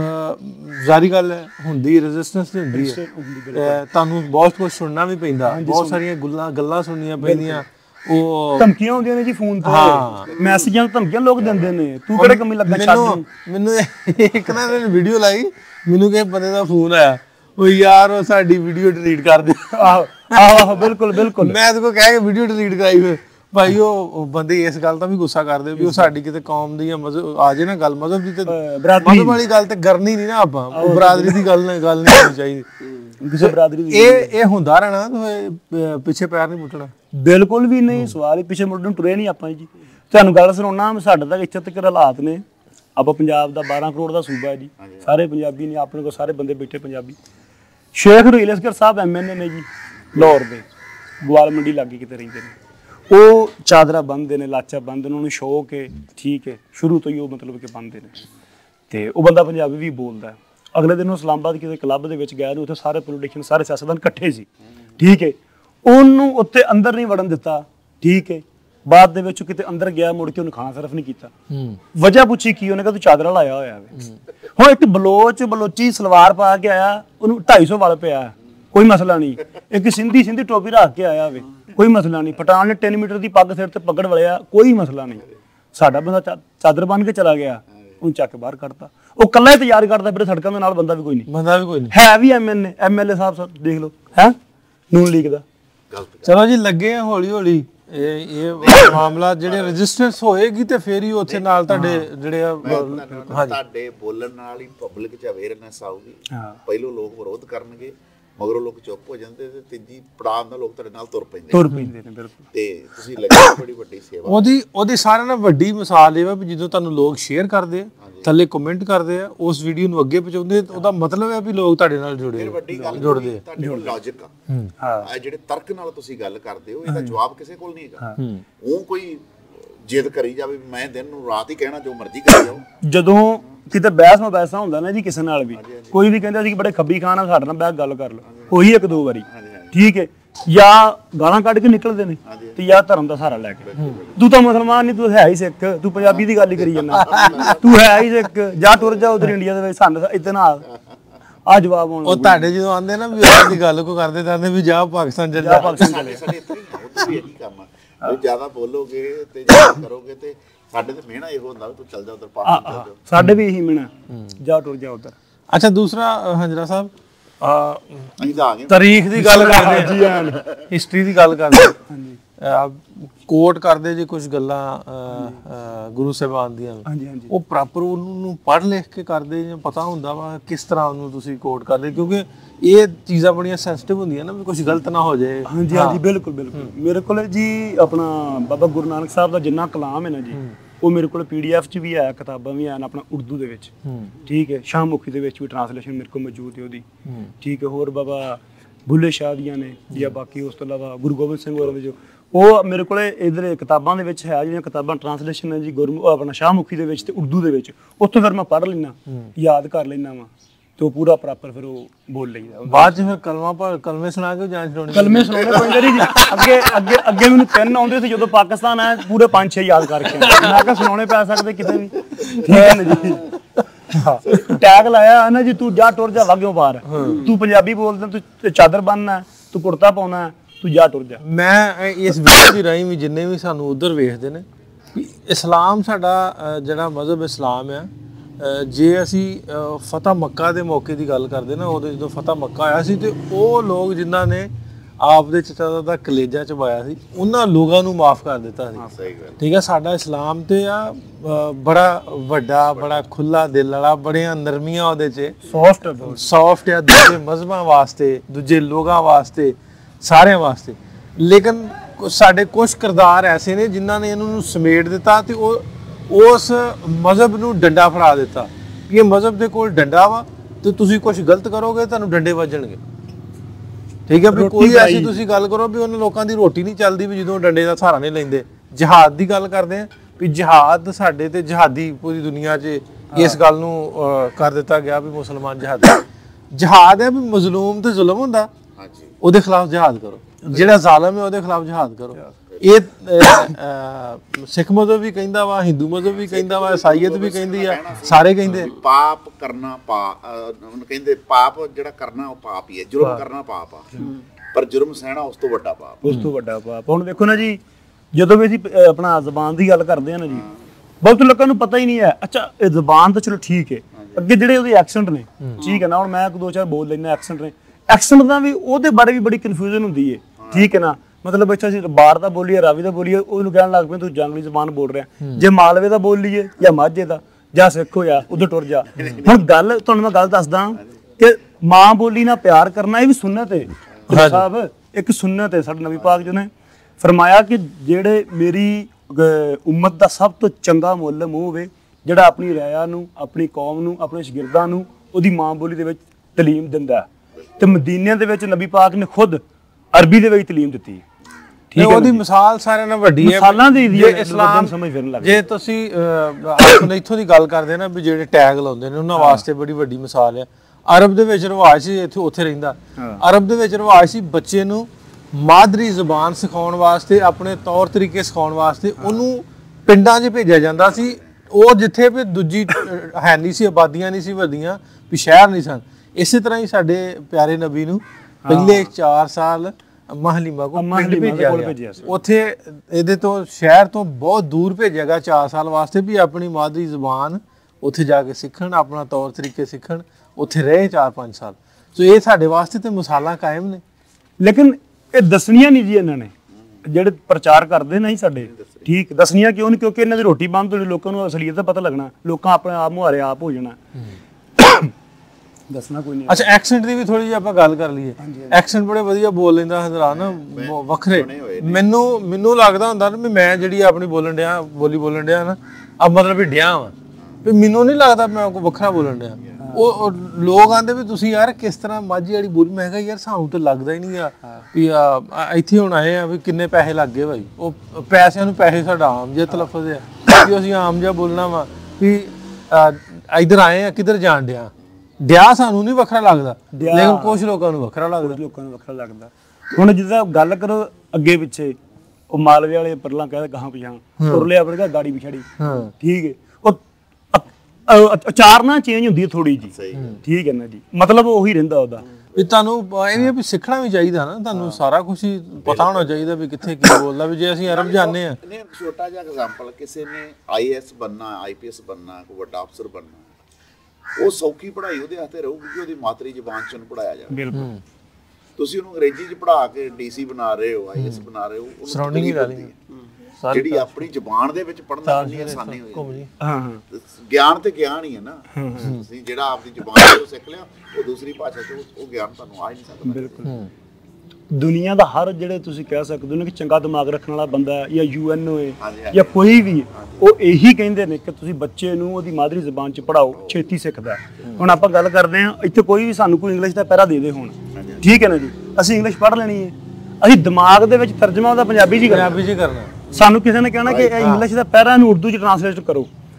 ਜ਼ਾਰੀ ਗੱਲ ਹੈ, ਹੁੰਦੀ ਰੈਜ਼ਿਸਟੈਂਸ ਤੇ ਹੁੰਦੀ ਹੈ, ਤੁਹਾਨੂੰ ਬਹੁਤ ਕੁਝ ਸੁਣਨਾ ਵੀ ਪੈਂਦਾ, ਬਹੁਤ ਸਾਰੀਆਂ ਗੱਲਾਂ ਗੱਲਾਂ ਸੁਣਨੀਆਂ ਪੈਂਦੀਆਂ, ਉਹ ਧਮਕੀਆਂ ਆਉਂਦੀਆਂ ਨੇ ਜੀ ਫੋਨ ਤੇ, ਮੈਸੇਜਾਂ ਤੇ ਧਮਕੀਆਂ ਲੋਕ ਦਿੰਦੇ ਨੇ, ਤੂੰ ਕਿਹੜੇ ਕੰਮੀ ਲੱਗਾ ਛੱਡ। ਮੈਨੂੰ ਇੱਕ ਨਾ ਵੀਡੀਓ ਲਾਈ, ਮੈਨੂੰ ਕਿਸੇ ਬੰਦੇ ਦਾ ਫੋਨ ਆਇਆ, ਉਹ ਯਾਰ ਉਹ ਸਾਡੀ ਵੀਡੀਓ ਡਿਲੀਟ ਕਰ ਦੇ। ਆਹੋ ਆਹੋ ਬਿਲਕੁਲ ਬਿਲਕੁਲ, ਮੈਂ ਇਹਦੇ ਕੋਲ ਕਹਿ ਕੇ ਵੀਡੀਓ ਡਿਲੀਟ ਕਰਾਈ ਫਿਰ ਭਾਈ ਉਹ ਬੰਦੇ ਇਸ ਗੱਲ ਦਾ ਵੀ ਗੁੱਸਾ ਕਰਦੇ ਵੀ ਉਹ ਸਾਡੀ ਕਿਤੇ ਕੌਮ ਦੀ ਜਾਂ ਮਜ਼ਹਬ ਆ ਜੇ ਨਾ ਗੱਲ, ਮਜ਼ਹਬ ਦੀ ਤੇ ਮਜ਼ਹਬ ਵਾਲੀ ਗੱਲ ਤੇ ਕਰਨੀ ਨਹੀਂ ਨਾ ਆਪਾਂ, ਬਰਾਦਰੀ ਦੀ ਗੱਲ ਗੱਲ ਨਹੀਂ ਹੋਣੀ ਚਾਹੀਦੀ ਕਿਸੇ ਬਰਾਦਰੀ ਦੀ। ਇਹ ਇਹ ਹੁੰਦਾ ਰਹਿਣਾ, ਪਿੱਛੇ ਪੈਰ ਨਹੀਂ ਪੁੱਟਣਾ ਬਿਲਕੁਲ ਵੀ ਨਹੀਂ, ਸਵਾਲ ਹੀ ਪਿੱਛੇ ਮੁੜਨ ਨੂੰ ਟੁਰੇ ਨਹੀਂ ਆਪਾਂ ਜੀ। ਤੁਹਾਨੂੰ ਗੱਲ ਸੁਣਾਉਣਾ, ਸਾਡੇ ਤੱਕ ਇੱਥੇ ਤੱਕ ਹਾਲਾਤ ਨੇ, ਆਪਾਂ ਪੰਜਾਬ ਦਾ ਬਾਰਾਂ ਕਰੋੜ ਦਾ ਸੂਬਾ ਹੈ ਜੀ, ਸਾਰੇ ਪੰਜਾਬੀ ਨੇ, ਆਪਣੇ ਕੋਲ ਸਾਰੇ ਬੰਦੇ ਬੈਠੇ Punjabi. Sheikh Raheel Asghar Sahib M N A ਨੇ ਜੀ, ਲਾਹੌਰ ਦੇ, ਗਵਾਲ ਮੰਡੀ ਲਾਗੇ ਕਿਤੇ ਰਹਿੰਦੇ ਨੇ, ਉਹ ਚਾਦਰਾ ਬੰਨ੍ਹਦੇ ਨੇ, ਲਾਚਾ ਬੰਨ੍ਹਦੇ ਨੇ, ਉਹਨੂੰ ਸ਼ੌਕ ਹੈ, ਠੀਕ ਹੈ, ਸ਼ੁਰੂ ਤੋਂ ਹੀ ਉਹ ਮਤਲਬ ਕਿ ਬੰਨ੍ਹਦੇ ਨੇ, ਤੇ ਉਹ ਬੰਦਾ ਪੰਜਾਬੀ ਵੀ ਬੋਲਦਾ। ਅਗਲੇ ਦਿਨ ਉਹ ਇਸਲਾਮਾਬਾਦ ਕਿਸੇ ਕਲੱਬ ਦੇ ਵਿੱਚ ਗਿਆ, ਉੱਥੇ ਸਾਰੇ ਪੋਲੀਟੀਸ਼ੀਅਨ ਸਾਰੇ ਸਿਆਸਤਦਾਨ ਇਕੱਠੇ ਸੀ, ਠੀਕ ਹੈ, ਉਹਨੂੰ ਉੱਥੇ ਅੰਦਰ ਨਹੀਂ ਵੜਨ ਦਿੱਤਾ, ਠੀਕ ਹੈ, ਬਾਅਦ ਦੇ ਵਿੱਚ ਕਿਤੇ ਅੰਦਰ ਗਿਆ, ਮੁੜ ਕੇ ਉਹਨੂੰ ਖਾਣਾ ਸਰਫ ਨਹੀਂ ਕੀਤਾ। ਵਜ੍ਹਾ ਪੁੱਛੀ ਕੀ, ਉਹਨੇ ਕਿਹਾ ਤੂੰ ਚਾਦਰਾ ਲਾਇਆ ਹੋਇਆ ਵੇ। ਹੁਣ ਇੱਕ ਬਲੋਚ ਬਲੋਚੀ ਸਲਵਾਰ ਪਾ ਕੇ ਆਇਆ, ਉਹਨੂੰ ਢਾਈ ਸੌ ਵਾਲ ਪਿਆ, ਕੋਈ ਮਸਲਾ ਨਹੀਂ। ਇੱਕ ਸਿੰਧੀ ਸਿੰਧੀ ਟੋਪੀ ਰੱਖ ਕੇ ਆਇਆ ਵੇ, ਕੋਈ ਮਸਲਾ ਨਹੀਂ। ਪਠਾਨ ਨੇ ਤਿੰਨ ਮੀਟਰ ਦੀ ਪੱਗ ਸਿਰ ਤੇ ਪੱਗੜ ਵਲਿਆ, ਕੋਈ ਮਸਲਾ ਨਹੀਂ। ਸਾਡਾ ਬੰਦਾ ਚਾਦਰ ਬੰਨ ਕੇ ਚਲਾ ਗਿਆ, ਉਹਨੂੰ ਚੱਕ ਕੇ ਬਾਹਰ ਕੱਢਤਾ। ਉਹ ਕੱਲਾ ਹੀ ਤਿਆਰ ਕਰਦਾ ਫਿਰ ਸੜਕਾਂ ਦੇ ਨਾਲ, ਬੰਦਾ ਵੀ ਕੋਈ ਨਹੀਂ, ਬੰਦਾ ਵੀ ਕੋਈ ਨਹੀਂ ਹੈ, ਵੀ M N A M L A Sahib ਦੇਖ ਲਓ, ਹੈ ਨੂਨ ਲੀਗ ਦਾ। ਚਲੋ ਜੀ, ਲੱਗੇ ਆ ਹੌਲੀ ਹੌਲੀ ਇਹ ਇਹ ਮਾਮਲਾ ਜਿਹੜੇ ਰੈਜ਼ਿਸਟੈਂਸ ਹੋਏਗੀ ਤੇ ਫੇਰ ਹੀ ਉੱਥੇ ਨਾਲ ਤੁਹਾਡੇ ਜਿਹੜੇ ਤੁਹਾਡੇ ਬੋਲਣ ਨਾਲ ਹੀ ਪਬਲਿਕ 'ਚ ਅਵੇਅਰਨੈਸ ਆਊਗੀ। ਪਹਿਲੋਂ ਲੋਕ ਵਿਰੋਧ ਕਰਨਗੇ, ਮਗਰੋਂ ਲੋਕ ਚੁੱਪ ਹੋ ਜਾਂਦੇ, ਤੇ ਤੀਜੀ ਪੜਾਅ ਦਾ ਲੋਕ ਤੁਹਾਡੇ ਨਾਲ ਤੁਰ ਪੈਂਦੇ ਤੁਰ ਪੈਂਦੇ ਨੇ। ਬਿਲਕੁਲ, ਤੇ ਤੁਸੀਂ ਲੱਗੇ ਬੜੀ ਵੱਡੀ ਸੇਵਾ। ਉਹਦੀ ਉਹਦੀ ਸਾਰਿਆਂ ਨਾਲੋਂ ਵੱਡੀ ਮਿਸਾਲ ਇਹ ਵਾ ਵੀ ਜਦੋਂ ਤੁਹਾਨੂੰ ਲੋਕ ਸ਼ੇਅਰ ਕਰਦੇ ਆ, ਥੱਲੇ ਕਮੈਂਟ ਕਰਦੇ ਆ, ਉਸ ਵੀਡੀਓ ਨੂੰ ਅੱਗੇ ਪਹੁੰਚਾਉਂਦੇ, ਉਹਦਾ ਮਤਲਬ ਹੈ ਵੀ ਲੋਕ ਤੁਹਾਡੇ ਨਾਲ ਜੁੜੇ ਵੱਡੀ ਗੱਲ ਜੁੜਦੇ ਆ। ਤੁਹਾਡੇ ਕੋਲ ਲੌਜਿਕ ਆ, ਹਾਂ, ਜਿਹੜੇ ਤਰਕ ਨਾਲ ਤੁਸੀਂ ਗੱਲ ਕਰਦੇ ਹੋ, ਇਹਦਾ ਜਵਾਬ ਕਿਸੇ ਕੋਲ ਨਹੀਂ ਹੈਗਾ। ਉਹ ਕੋਈ ਜਿੱਦ ਕਰੀ ਜਾਵੇ ਮੈਂ ਦਿਨ ਨੂੰ ਰਾਤ ਹੀ ਕਹਿਣਾ ਜੋ ਮਰਜ਼ੀ ਕਰੀ ਜਾਓ। ਜਦੋਂ ਕਿਤੇ ਬਹਿਸ ਮਬੈਸਾ ਹੁੰਦਾ ਨਾ ਜੀ ਕਿਸੇ ਨਾਲ ਵੀ, ਕੋਈ ਵੀ ਕਹਿੰਦਾ ਸੀ ਕਿ ਬੜੇ ਖੱਬੀ ਖਾਨ ਆ, ਸਾਡੇ ਨਾਲ ਬਹਿ ਗੱਲ ਕਰ ਲਓ, ਉਹੀ ਇੱਕ ਦੋ ਵਾਰੀ, ਠੀਕ ਹੈ, ਜਾਂ ਗਾਲਾਂ ਕੱਢ ਕੇ ਨਿਕਲਦੇ ਨੇ, ਤੇ ਜਾਂ ਧਰਮ ਦਾ ਸਹਾਰਾ ਲੈ ਕੇ। ਤੂੰ ਤਾਂ ਮੁਸਲਮਾਨ ਨਹੀਂ, ਤੂੰ ਹੈ ਹੀ ਸਿੱਖ, ਤੂੰ ਪੰਜਾਬੀ ਦੀ ਗੱਲ ਹੀ ਕਰੀ ਜਾਂਦਾ, ਤੂੰ ਹੈ ਹੀ ਸਿੱਖ, ਜਾਂ ਟੁਰ ਜਾ ਉਧਰ ਇੰਡੀਆ ਦੇ ਵਿੱਚ, ਸਾਨੂੰ ਇੱਥੇ ਨਾ ਆ ਜਵਾਬ ਆਉਣ। ਉਹ ਤੁਹਾਡੇ ਜਦੋਂ ਆਉਂਦੇ ਨਾ ਵੀ ਉਹਨਾਂ ਦੀ ਗੱਲ ਕੋ ਕਰਦੇ ਤਾਂ ਵੀ ਜਾ ਪਾਕਿਸਤਾਨ ਚੱਲ ਜਾ, ਪਾਕਿਸਤਾਨ ਚਲੇ। ਸਾਡੇ ਇੱਥੇ ਹੀ ਆ, ਉੱਥੇ ਵੀ ਇਹੀ ਕੰਮ ਆ, ਜਿਆਦਾ ਬੋਲੋਗੇ ਤੇ ਜ਼ਿਆਦਾ ਕਰੋਗੇ ਤੇ ਸਾਡੇ ਤੇ ਮਿਹਣਾ ਇਹੋ ਹੁੰਦਾ ਤੂੰ ਚੱਲ ਜਾ ਉਧਰ ਪਾਕਿਸਤਾਨ ਚੱਲ ਜਾ। ਸਾਡੇ ਵੀ ਇਹੀ ਮਿਹਣਾ, ਜਾ ਟੁਰ ਜਾ ਉਧਰ। ਅੱਛਾ, ਦੂਸਰਾ ਹੰਜਰਾ ਸਾਹਿਬ, ਅਸੀਂ ਤਾਂ ਆ ਗਏ ਤਾਰੀਖ ਦੀ ਗੱਲ ਕਰਦੇ ਆ, ਹਿਸਟਰੀ ਦੀ ਗੱਲ ਕਰਦੇ ਆ, ਕੋਟ ਕਰਦੇ ਜੀ ਕੁਝ ਗੱਲਾਂ ਗੁਰੂ ਸਾਹਿਬਾਨ ਦੀਆਂ, ਉਹ ਪ੍ਰੋਪਰ ਉਹਨੂੰ ਪੜ੍ਹ ਲਿਖ ਕੇ ਕਰਦੇ ਜਾਂ ਪਤਾ ਹੁੰਦਾ ਵਾ ਕਿਸ ਤਰ੍ਹਾਂ ਉਹਨੂੰ ਤੁਸੀਂ ਕੋਟ ਕਰਦੇ? ਕਿਉਂਕਿ ਇਹ ਚੀਜ਼ਾਂ ਬੜੀਆਂ ਸੈਂਸਿਟਿਵ ਹੁੰਦੀਆਂ ਨਾ, ਵੀ ਕੁਝ ਗਲਤ ਨਾ ਹੋ ਜਾਏ। ਹਾਂਜੀ ਹਾਂਜੀ, ਬਿਲਕੁਲ ਬਿਲਕੁਲ। ਮੇਰੇ ਕੋਲ ਜੀ ਆਪਣਾ ਬਾਬਾ ਗੁਰੂ ਨਾਨਕ ਸਾਹਿਬ ਦਾ ਜਿੰਨਾ ਕਲਾਮ ਹੈ ਨਾ ਜੀ, ਉਹ ਮੇਰੇ ਕੋਲ ਪੀ ਡੀ ਐਫ 'ਚ ਵੀ ਹੈ, ਕਿਤਾਬਾਂ ਵੀ ਹਨ ਆਪਣਾ ਉਰਦੂ ਦੇ ਵਿੱਚ, ਠੀਕ ਹੈ, ਸ਼ਾਹਮੁਖੀ ਦੇ ਵਿੱਚ ਵੀ ਟ੍ਰਾਂਸਲੇਸ਼ਨ ਮੇਰੇ ਕੋਲ ਮੌਜੂਦ ਹੈ ਉਹਦੀ, ਠੀਕ ਹੈ। ਹੋਰ ਬਾਬਾ ਬੁੱਲੇ ਸ਼ਾਹ ਦੀਆਂ ਨੇ, ਜਾਂ ਬਾਕੀ ਉਸ ਤੋਂ ਇਲਾਵਾ ਗੁਰੂ ਗੋਬਿੰਦ ਸਿੰਘ ਹੋਰਾਂ ਦੇ ਜੋ, ਉਹ ਮੇਰੇ ਕੋਲ ਇਧਰ ਕਿਤਾਬਾਂ ਦੇ ਵਿੱਚ ਹੈ, ਜਿਹੜੀਆਂ ਕਿਤਾਬਾਂ ਟ੍ਰਾਂਸਲੇਸ਼ਨ ਹੈ ਜੀ ਗੁਰੂ ਆਪਣਾ ਸ਼ਾਹਮੁਖੀ ਦੇ ਵਿੱਚ ਤੇ ਉਰਦੂ ਦੇ ਵਿੱਚ, ਉੱਥੋਂ ਫਿਰ ਮੈਂ ਪੜ੍ਹ ਲੈਂਦਾ, ਯਾਦ ਕਰ ਲੈਂਦਾ ਵਾ, ਤੇ ਉਹ ਪੂਰਾ ਪ੍ਰੋਪਰ ਫਿਰ ਉਹ ਬੋਲ ਲਈਦਾ। ਬਾਅਦ ਚ ਫਿਰ ਕਲਮਾ ਪਰ ਕਲਮੇ ਸੁਣਾ ਕੇ ਜਾਂ ਛਡਾਉਣੀ ਕਲਮੇ ਸੁਣਾਉਣੇ ਪੈਂਦੇ ਜੀ। ਅੱਗੇ ਅੱਗੇ ਅੱਗੇ ਮੈਨੂੰ ਤਿੰਨ ਆਉਂਦੇ ਸੀ ਜਦੋਂ ਪਾਕਿਸਤਾਨ ਆਇਆ, ਪੂਰੇ ਪੰਜ ਛੇ ਯਾਦ ਕਰਕੇ ਮੈਂ ਕਿਹਾ ਸੁਣਾਉਣੇ ਪੈ ਸਕਦੇ ਕਿਤੇ ਵੀ। ਠੀਕ ਹੈ ਨਾ ਜੀ। ਟੈਗ ਲਾਇਆ ਨਾ ਜੀ, ਤੂੰ ਜਾ ਟੁਰ ਜਾ ਵਾਗਿਓ ਪਾਰ, ਤੂੰ ਪੰਜਾਬੀ ਬੋਲਦਾ, ਤੂੰ ਚਾਦਰ ਬੰਨਣਾ, ਤੂੰ ਕੁੜਤਾ ਪਾਉਣਾ, ਤੂੰ ਜਾ ਟੁਰ ਜਾ। ਮੈਂ ਇਸ ਵੀਡੀਓ ਦੀ ਰਾਹੀਂ ਵੀ ਜਿੰਨੇ ਵੀ ਸਾਨੂੰ ਉਧਰ ਵੇਖਦੇ ਨੇ ਵੀ ਇਸਲਾਮ ਸਾਡਾ ਜਿਹੜਾ ਮਜ਼ਹਬ ਇਸਲਾਮ ਆ, ਜੇ ਅਸੀਂ ਫਤਹ ਮੱਕਾ ਦੇ ਮੌਕੇ ਦੀ ਗੱਲ ਕਰਦੇ ਨਾ, ਉਦੋਂ ਜਦੋਂ ਫਤਹ ਮੱਕਾ ਆਇਆ ਸੀ ਤੇ ਉਹ ਲੋਕ ਜਿਨ੍ਹਾਂ ਨੇ ਆਪ ਦੇ ਚਚਾ ਦਾ ਕਲੇਜਾ ਚਬਾਇਆ ਸੀ, ਉਹਨਾਂ ਲੋਕਾਂ ਨੂੰ ਮਾਫ ਕਰ ਦਿੱਤਾ ਸੀ। ਠੀਕ ਹੈ, ਸਾਡਾ ਇਸਲਾਮ ਤੇ ਆ ਬੜਾ ਵੱਡਾ, ਬੜਾ ਖੁੱਲਾ ਦਿਲ ਵਾਲਾ, ਬੜੀਆਂ ਨਰਮੀਆਂ ਉਹਦੇ 'ਚ, ਸੌਫਟ ਸੌਫਟ ਆ ਦੂਜੇ ਮਜ਼ਹਬਾਂ ਵਾਸਤੇ, ਦੂਜੇ ਲੋਕਾਂ ਵਾਸਤੇ, ਸਾਰਿਆਂ ਵਾਸਤੇ। ਲੇਕਿਨ ਸਾਡੇ ਕੁਝ ਕਿਰਦਾਰ ਐਸੇ ਨੇ ਜਿਨ੍ਹਾਂ ਨੇ ਇਹਨਾਂ ਨੂੰ ਸਮੇਟ ਦਿੱਤਾ ਤੇ ਉਹ ਉਸ ਮਜ਼ਹਬ ਨੂੰ ਡੰਡਾ ਫੜਾ ਦਿੱਤਾ ਕਿ ਇਹ ਮਜ਼ਹਬ ਦੇ ਕੋਲ ਡੰਡਾ ਵਾ ਤੇ ਤੁਸੀਂ ਕੁਝ ਗਲਤ ਕਰੋਗੇ ਤੁਹਾਨੂੰ ਡੰਡੇ ਵੱਜਣਗੇ। ਠੀਕ ਹੈ, ਵੀ ਕੋਈ ਐਸੀ ਤੁਸੀਂ ਗੱਲ ਕਰੋ ਵੀ ਉਹਨਾਂ ਲੋਕਾਂ ਦੀ ਰੋਟੀ ਨਹੀਂ ਚੱਲਦੀ ਵੀ ਜਦੋਂ ਡੰਡੇ ਦਾ ਸਹਾਰਾ ਨਹੀਂ ਲੈਂਦੇ। ਜਿਹਾਦ ਦੀ ਗੱਲ ਕਰਦੇ ਆ ਵੀ ਜਿਹਾਦ ਸਾਡੇ ਤੇ ਜਿਹਾਦੀ ਪੂਰੀ ਦੁਨੀਆ 'ਚ ਇਸ ਗੱਲ ਨੂੰ ਕਰ ਦਿੱਤਾ ਗਿਆ ਵੀ ਮੁਸਲਮਾਨ ਜਿਹਾਦੀ। ਜਿਹਾਦ ਹੈ ਵੀ ਮਜ਼ਲੂਮ ਤੇ ਜ਼ੁਲਮ ਹੁੰਦਾ, ਉਹਦੇ ਖਿਲਾਫ ਜਿਹਾਦ ਕਰੋ, ਜਿਹੜਾ ਜ਼ਾਲਮ ਹੈ ਉਹਦੇ ਖਿਲਾਫ ਜਿਹਾਦ ਕਰੋ। ਇਹ ਸਿੱਖ ਮਜ਼ਹਬ ਵੀ ਕਹਿੰਦਾ ਵਾ, ਹਿੰਦੂ ਮਜ਼ਹਬ ਵੀ ਕਹਿੰਦਾ ਵਾ, ਈਸਾਈਅਤ ਵੀ ਕਹਿੰਦੀ ਆ, ਸਾਰੇ ਕਹਿੰਦੇ ਪਾਪ ਕਰਨਾ ਪਾ ਉਹਨੂੰ ਕਹਿੰਦੇ ਪਾਪ ਜਿਹੜਾ ਕਰਨਾ ਉਹ ਪਾਪ ਹੀ ਹੈ, ਜੁਰਮ ਕਰਨਾ ਪਾਪ ਆ, ਪਰ ਜੁਰਮ ਸਹਿਣਾ ਉਸ ਤੋਂ ਵੱਡਾ ਪਾਪ, ਉਸ ਤੋਂ ਵੱਡਾ ਪਾਪ। ਹੁਣ ਵੇਖੋ ਨਾ ਜੀ, ਜਦੋਂ ਵੀ ਅਸੀਂ ਆਪਣਾ ਜ਼ਬਾਨ ਦੀ ਗੱਲ ਕਰਦੇ ਆ ਨਾ ਜੀ, ਬਹੁਤ ਲੋਕਾਂ ਨੂੰ ਪਤਾ ਹੀ ਨਹੀਂ ਹੈ। ਅੱਛਾ ਇਹ ਜ਼ਬਾਨ ਤਾਂ ਚਲੋ ਠੀਕ ਹੈ, ਅੱਗੇ ਜਿਹੜੇ ਉਹਦੇ ਐਕਸੈਂਟ ਨੇ, ਠੀਕ ਹੈ ਨਾ, ਹੁਣ ਮੈਂ ਇੱਕ ਦੋ ਚਾਰ ਬੋਲ ਲੈਣਾ ਐਕਸੈਂਟ ਨੇ, ਐਕਸੈਂਟ ਦਾ ਵੀ ਉਹਦੇ ਬਾਰੇ ਵੀ ਬੜੀ ਕਨਫਿਊਜ਼ਨ ਹੁੰਦੀ ਹੈ। ਠੀਕ ਹੈ ਨਾ, ਮਤਲਬ ਅੱਛਾ ਅਸੀਂ ਬਾਹਰ ਦਾ ਬੋਲੀਏ, ਰਾਵੀ ਦਾ ਬੋਲੀਏ, ਉਹਨੂੰ ਕਹਿਣ ਲੱਗ ਪਏ ਤੂੰ ਜੰਗਲੀ ਜ਼ਬਾਨ ਬੋਲ ਰਿਹਾ। ਜੇ ਮਾਲਵੇ ਦਾ ਬੋਲ ਲਈਏ ਜਾਂ ਮਾਝੇ ਦਾ ਜਾਂ ਸਿੱਖ ਹੋਇਆ, ਉਧਰ ਟੁਰ ਜਾ। ਹੁਣ ਗੱਲ ਤੁਹਾਨੂੰ ਮੈਂ ਗੱਲ ਦੱਸਦਾ ਕਿ ਮਾਂ ਬੋਲੀ ਨਾਲ ਪਿਆਰ ਕਰਨਾ ਇਹ ਵੀ ਸੁਨਨਤ ਹੈ ਸਾਹਿਬ, ਇੱਕ ਸੁਨਨਤ ਹੈ। ਸਾਡੇ ਨਬੀ ਪਾਕ ਜੀ ਨੇ ਫਰਮਾਇਆ ਕਿ ਜਿਹੜੇ ਮੇਰੀ ਉਮਤ ਦਾ ਸਭ ਤੋਂ ਚੰਗਾ ਮੁਅੱਲਮ ਉਹ ਹੋਵੇ ਜਿਹੜਾ ਆਪਣੀ ਰਾਇਆ ਨੂੰ, ਆਪਣੀ ਕੌਮ ਨੂੰ, ਆਪਣੇ ਸ਼ਾਗਿਰਦਾਂ ਨੂੰ ਉਹਦੀ ਮਾਂ ਬੋਲੀ ਦੇ ਵਿੱਚ ਤਾਲੀਮ ਦਿੰਦਾ। ਤੇ ਮਦੀਨੇ ਦੇ ਵਿੱਚ ਨਬੀ ਪਾਕ ਨੇ ਖੁਦ ਅਰਬੀ ਦੇ ਵਿੱਚ ਤਾਲੀਮ ਦਿੱਤੀ। ਠੀਕ ਹੈ, ਉਹਦੀ ਮਿਸਾਲ ਸਾਰਿਆਂ ਨਾਲ ਵੱਡੀ ਹੈ। ਮਿਸਾਲਾਂ ਦੀ ਇਸਲਾਮ ਸਮਝ ਫਿਰਨ ਲੱਗ ਜੇ ਤੁਸੀਂ ਆਪਣੇ ਇੱਥੋਂ ਦੀ ਗੱਲ ਕਰਦੇ ਨਾ ਵੀ ਜਿਹੜੇ ਟੈਗ ਲਾਉਂਦੇ ਨੇ ਉਹਨਾਂ ਵਾਸਤੇ ਬੜੀ ਵੱਡੀ ਮਿਸਾਲ ਹੈ। ਅਰਬ ਦੇ ਵਿੱਚ ਰਿਵਾਜ ਸੀ, ਇੱਥੇ ਉੱਥੇ ਰਹਿੰਦਾ, ਅਰਬ ਦੇ ਵਿੱਚ ਰਿਵਾਜ ਸੀ ਬੱਚੇ ਨੂੰ ਮਾਦਰੀ ਜ਼ੁਬਾਨ ਸਿਖਾਉਣ ਵਾਸਤੇ, ਆਪਣੇ ਤੌਰ ਤਰੀਕੇ ਸਿਖਾਉਣ ਵਾਸਤੇ ਉਹਨੂੰ ਪਿੰਡਾਂ 'ਚ ਭੇਜਿਆ ਜਾਂਦਾ ਸੀ। ਉਹ ਜਿੱਥੇ ਵੀ ਦੂਜੀ ਹੈ ਨਹੀਂ ਸੀ, ਆਬਾਦੀਆਂ ਨਹੀਂ ਸੀ ਵੱਡੀਆਂ, ਵੀ ਸ਼ਹਿਰ ਨਹੀਂ ਸਨ। ਇਸੇ ਤਰ੍ਹਾਂ ਹੀ ਸਾਡੇ ਪਿਆਰੇ ਨਬੀ ਨੂੰ ਪਹਿਲੇ ਚਾਰ ਸਾਲ ਮਹਲੀਮਾ ਕੋਲ ਪਿੰਡ ਭੇਜਿਆ ਗਿਆ। ਉੱਥੇ ਇਹਦੇ ਤੋਂ ਸ਼ਹਿਰ ਤੋਂ ਬਹੁਤ ਦੂਰ ਭੇਜਿਆ ਗਿਆ ਚਾਰ ਸਾਲ ਵਾਸਤੇ ਵੀ ਆਪਣੀ ਮਾਦਰੀ ਜ਼ੁਬਾਨ ਉੱਥੇ ਜਾ ਕੇ ਸਿੱਖਣ, ਆਪਣਾ ਤੌਰ ਤਰੀਕੇ ਸਿੱਖਣ। ਉੱਥੇ ਰਹੇ ਚਾਰ ਪੰਜ ਸਾਲ। ਸੋ ਇਹ ਸਾਡੇ ਵਾਸਤੇ ਤੇ ਮਿਸਾਲਾਂ ਕਾਇਮ ਨੇ, ਲੇਕਿਨ ਇਹ ਦੱਸਣੀਆਂ ਨਹੀਂ ਜੀ ਇਹਨਾਂ ਨੇ, ਜਿਹੜੇ ਪ੍ਰਚਾਰ ਕਰਦੇ ਨਹੀਂ ਸਾਡੇ। ਠੀਕ, ਦੱਸਣੀਆਂ ਕਿਉਂ ਨਹੀਂ? ਕਿਉਂਕਿ ਇਹਨਾਂ ਦੀ ਰੋਟੀ ਬੰਦ ਹੋਣੀ, ਲੋਕਾਂ ਨੂੰ ਅਸਲੀਅਤ ਦਾ ਪਤਾ ਲੱਗਣਾ, ਲੋਕਾਂ ਆਪਣੇ ਆਪ ਮੁਹਾਰੇ ਆਪ ਹੋ ਜਾਣਾ। ਦੱਸਣਾ ਕੋਈ ਨਹੀਂ। ਅੱਛਾ, ਐਕਸੈਂਟ ਦੀ ਵੀ ਥੋੜੀ ਜਿਹੀ ਆਪਾਂ ਗੱਲ ਕਰ ਲਈਏ। ਐਕਸੈਂਟ ਬੜੇ ਵਧੀਆ ਬੋਲ ਲੈਂਦਾ ਹਜ਼ਰਾਨ, ਵੱਖਰੇ। ਮੈਨੂੰ ਮੈਨੂੰ ਲੱਗਦਾ ਹੁੰਦਾ ਨਾ ਵੀ ਮੈਂ ਜਿਹੜੀ ਆਪਣੀ ਬੋਲਣ ਡਿਆ, ਬੋਲੀ ਬੋਲਣ ਡਿਆ ਨਾ, ਆ ਮਤਲਬ ਵੀ ਡਿਆ ਵਾ, ਵੀ ਮੈਨੂੰ ਨਹੀਂ ਲੱਗਦਾ ਮੈਂ ਕੋਈ ਵੱਖਰਾ ਬੋਲਣ ਡਿਆ। ਉਹ ਲੋਕ ਆਂਦੇ ਵੀ ਤੁਸੀਂ ਯਾਰ ਕਿਸ ਤਰ੍ਹਾਂ ਮਾਝੀ ਵਾਲੀ ਬੋਲੀ। ਮੈਂ ਕਿਹਾ ਯਾਰ ਸਾਨੂੰ ਤਾਂ ਲੱਗਦਾ ਹੀ ਨਹੀਂ ਆ ਵੀ ਇੱਥੇ ਹੁਣ ਆਏ ਆ ਵੀ ਕਿੰਨੇ ਪੈਸੇ ਲੱਗ ਗਏ ਭਾਈ। ਉਹ ਪੈਸਿਆਂ ਨੂੰ ਪੈਸੇ ਸਾਡਾ ਆਮ ਜਿਹਾ ਤਲਫਜ਼ ਆ ਵੀ ਅਸੀਂ ਆਮ ਜਿਹਾ ਬੋਲਣਾ ਵਾ ਵੀ ਇੱਧਰ ਆਏ ਆ, ਕਿੱਧਰ ਜਾਣ ਡਿਆ। ਡਿਆ ਸਾਨੂੰ ਨਹੀਂ ਵੱਖਰਾ ਲੱਗਦਾ, ਲੇਕਿਨ ਕੁਝ ਲੋਕਾਂ ਨੂੰ ਵੱਖਰਾ ਲੱਗਦਾ, ਲੋਕਾਂ ਨੂੰ ਵੱਖਰਾ ਲੱਗਦਾ। ਹੁਣ ਜਿੱਦਾਂ ਗੱਲ ਕਰੋ ਅੱਗੇ ਪਿੱਛੇ, ਉਹ ਮਾਲਵੇ ਵਾਲੇ ਪਰਲਾਂ ਕਹਿੰਦੇ ਗਾਹਾਂ ਪਿਛਾਂ, ਤੁਰਲੇ ਆਪਣੇ ਗਾੜੀ ਪਿਛਾੜੀ। ਠੀਕ ਹੈ, ਉਹ ਅਚਾਰ ਨਾ ਚੇਂਜ ਹੁੰਦੀ ਹੈ ਥੋੜੀ ਜੀ। ਠੀਕ ਹੈ ਨਾ ਜੀ, ਮਤਲਬ ਉਹੀ ਰਹਿੰਦਾ ਉਹਦਾ। ਵੀ ਤੁਹਾਨੂੰ ਇਹ ਵੀ ਸਿੱਖਣਾ ਵੀ ਚਾਹੀਦਾ ਨਾ, ਤੁਹਾਨੂੰ ਸਾਰਾ ਕੁਝ ਹੀ ਪਤਾ ਹੋਣਾ ਚਾਹੀਦਾ ਵੀ ਕਿੱਥੇ ਕੀ ਬੋਲਦਾ। ਵੀ ਜੇ ਅਸੀਂ ਅਰਬ ਜਾਂਦੇ ਆ, ਛੋਟਾ ਜਿਹਾ ਐਗਜ਼ਾਮਪਲ, ਕਿਸੇ ਨੇ ਆਈ ਏ ਐਸ ਬਣਨਾ, ਆਈ ਪੀ ਐਸ ਬਣਨਾ, ਕੋਈ ਵੱਡਾ ਅਫਸਰ ਬਣਨਾ, ਉਹ ਸੌਖੀ ਪੜ੍ਹਾਈ ਉਹਦੇ ਹੱਥੇ ਰਹੂਗੀ ਕਿ ਉਹਦੀ ਮਾਤਰੀ ਜ਼ਬਾਨ 'ਚ ਉਹਨੂੰ ਪੜ੍ਹਾਇਆ ਜਾਵੇ। ਬਿਲਕੁਲ, ਤੁਸੀਂ ਉਹਨੂੰ ਅੰਗਰੇਜ਼ੀ 'ਚ ਪੜ੍ਹਾ ਕੇ ਡੀਸੀ ਬਣਾ ਰਹੇ ਹੋ, ਆਈ ਏ ਐਸ ਬਣਾ ਰਹੇ ਹੋ, ਸਰਾਊਂਡਿੰਗ ਹੀ ਰਹਿੰਦੀ ਹੈ। ਜਿਹੜੀ ਆਪਣੀ ਜ਼ਬਾਨ ਦੇ ਵਿੱਚ ਪੜ੍ਹਨਾ ਕਿੰਨੀ ਆਸਾਨੀ ਹੋਈ। ਹਾਂ ਹਾਂ, ਗਿਆਨ ਤੇ ਗਿਆਨ ਹੀ ਹੈ ਨਾ। ਤੁਸੀਂ ਜਿਹੜਾ ਆਪਣੀ ਜ਼ਬਾਨ ਤੋਂ ਸਿੱਖ ਲਿਆ, ਉਹ ਦੂਸਰੀ ਭਾਸ਼ਾ 'ਚ ਉਹ ਗਿਆਨ ਤੁਹਾਨੂੰ ਆ ਹੀ ਨਹੀਂ ਸਕਦਾ। ਬਿਲਕੁਲ, ਦੁਨੀਆ ਦਾ ਹਰ ਜਿਹੜੇ ਤੁਸੀਂ ਕਹਿ ਸਕਦੇ ਹੋ ਕਿ ਚੰਗਾ ਦਿਮਾਗ ਰੱਖਣ ਵਾਲਾ ਬੰਦਾ ਜਾਂ ਯੂ ਐਨ ਓ ਹੈ ਜਾਂ ਕੋਈ ਵੀ, ਉਹ ਇਹੀ ਕਹਿੰਦੇ ਨੇ ਕਿ ਤੁਸੀਂ ਬੱਚੇ ਨੂੰ ਉਹਦੀ ਮਾਦਰੀ ਜ਼ਬਾਨ 'ਚ ਪੜ੍ਹਾਓ, ਛੇਤੀ ਸਿੱਖਦਾ। ਹੁਣ ਆਪਾਂ ਗੱਲ ਕਰਦੇ ਹਾਂ, ਇੱਥੇ ਕੋਈ ਵੀ ਸਾਨੂੰ ਕੋਈ ਇੰਗਲਿਸ਼ ਦਾ ਪੈਰਾ ਦੇ ਦੇ ਹੁਣ, ਠੀਕ ਹੈ ਨਾ ਜੀ, ਅਸੀਂ ਇੰਗਲਿਸ਼ ਪੜ੍ਹ ਲੈਣੀ ਹੈ, ਅਸੀਂ ਦਿਮਾਗ ਦੇ ਵਿੱਚ ਤਰਜਮਾ ਉਹਦਾ ਪੰਜਾਬੀ 'ਚ ਪੰਜਾਬੀ 'ਚ ਕਰਨਾ। ਸਾਨੂੰ ਕਿਸੇ ਨੇ ਕਹਿਣਾ ਕਿ ਇੰਗਲਿਸ਼ ਦਾ ਪੈਰਾ ਨੂੰ ਉਰਦੂ 'ਚ ਟ੍ਰਾਂਸਲੇਟ ਕਰੋ,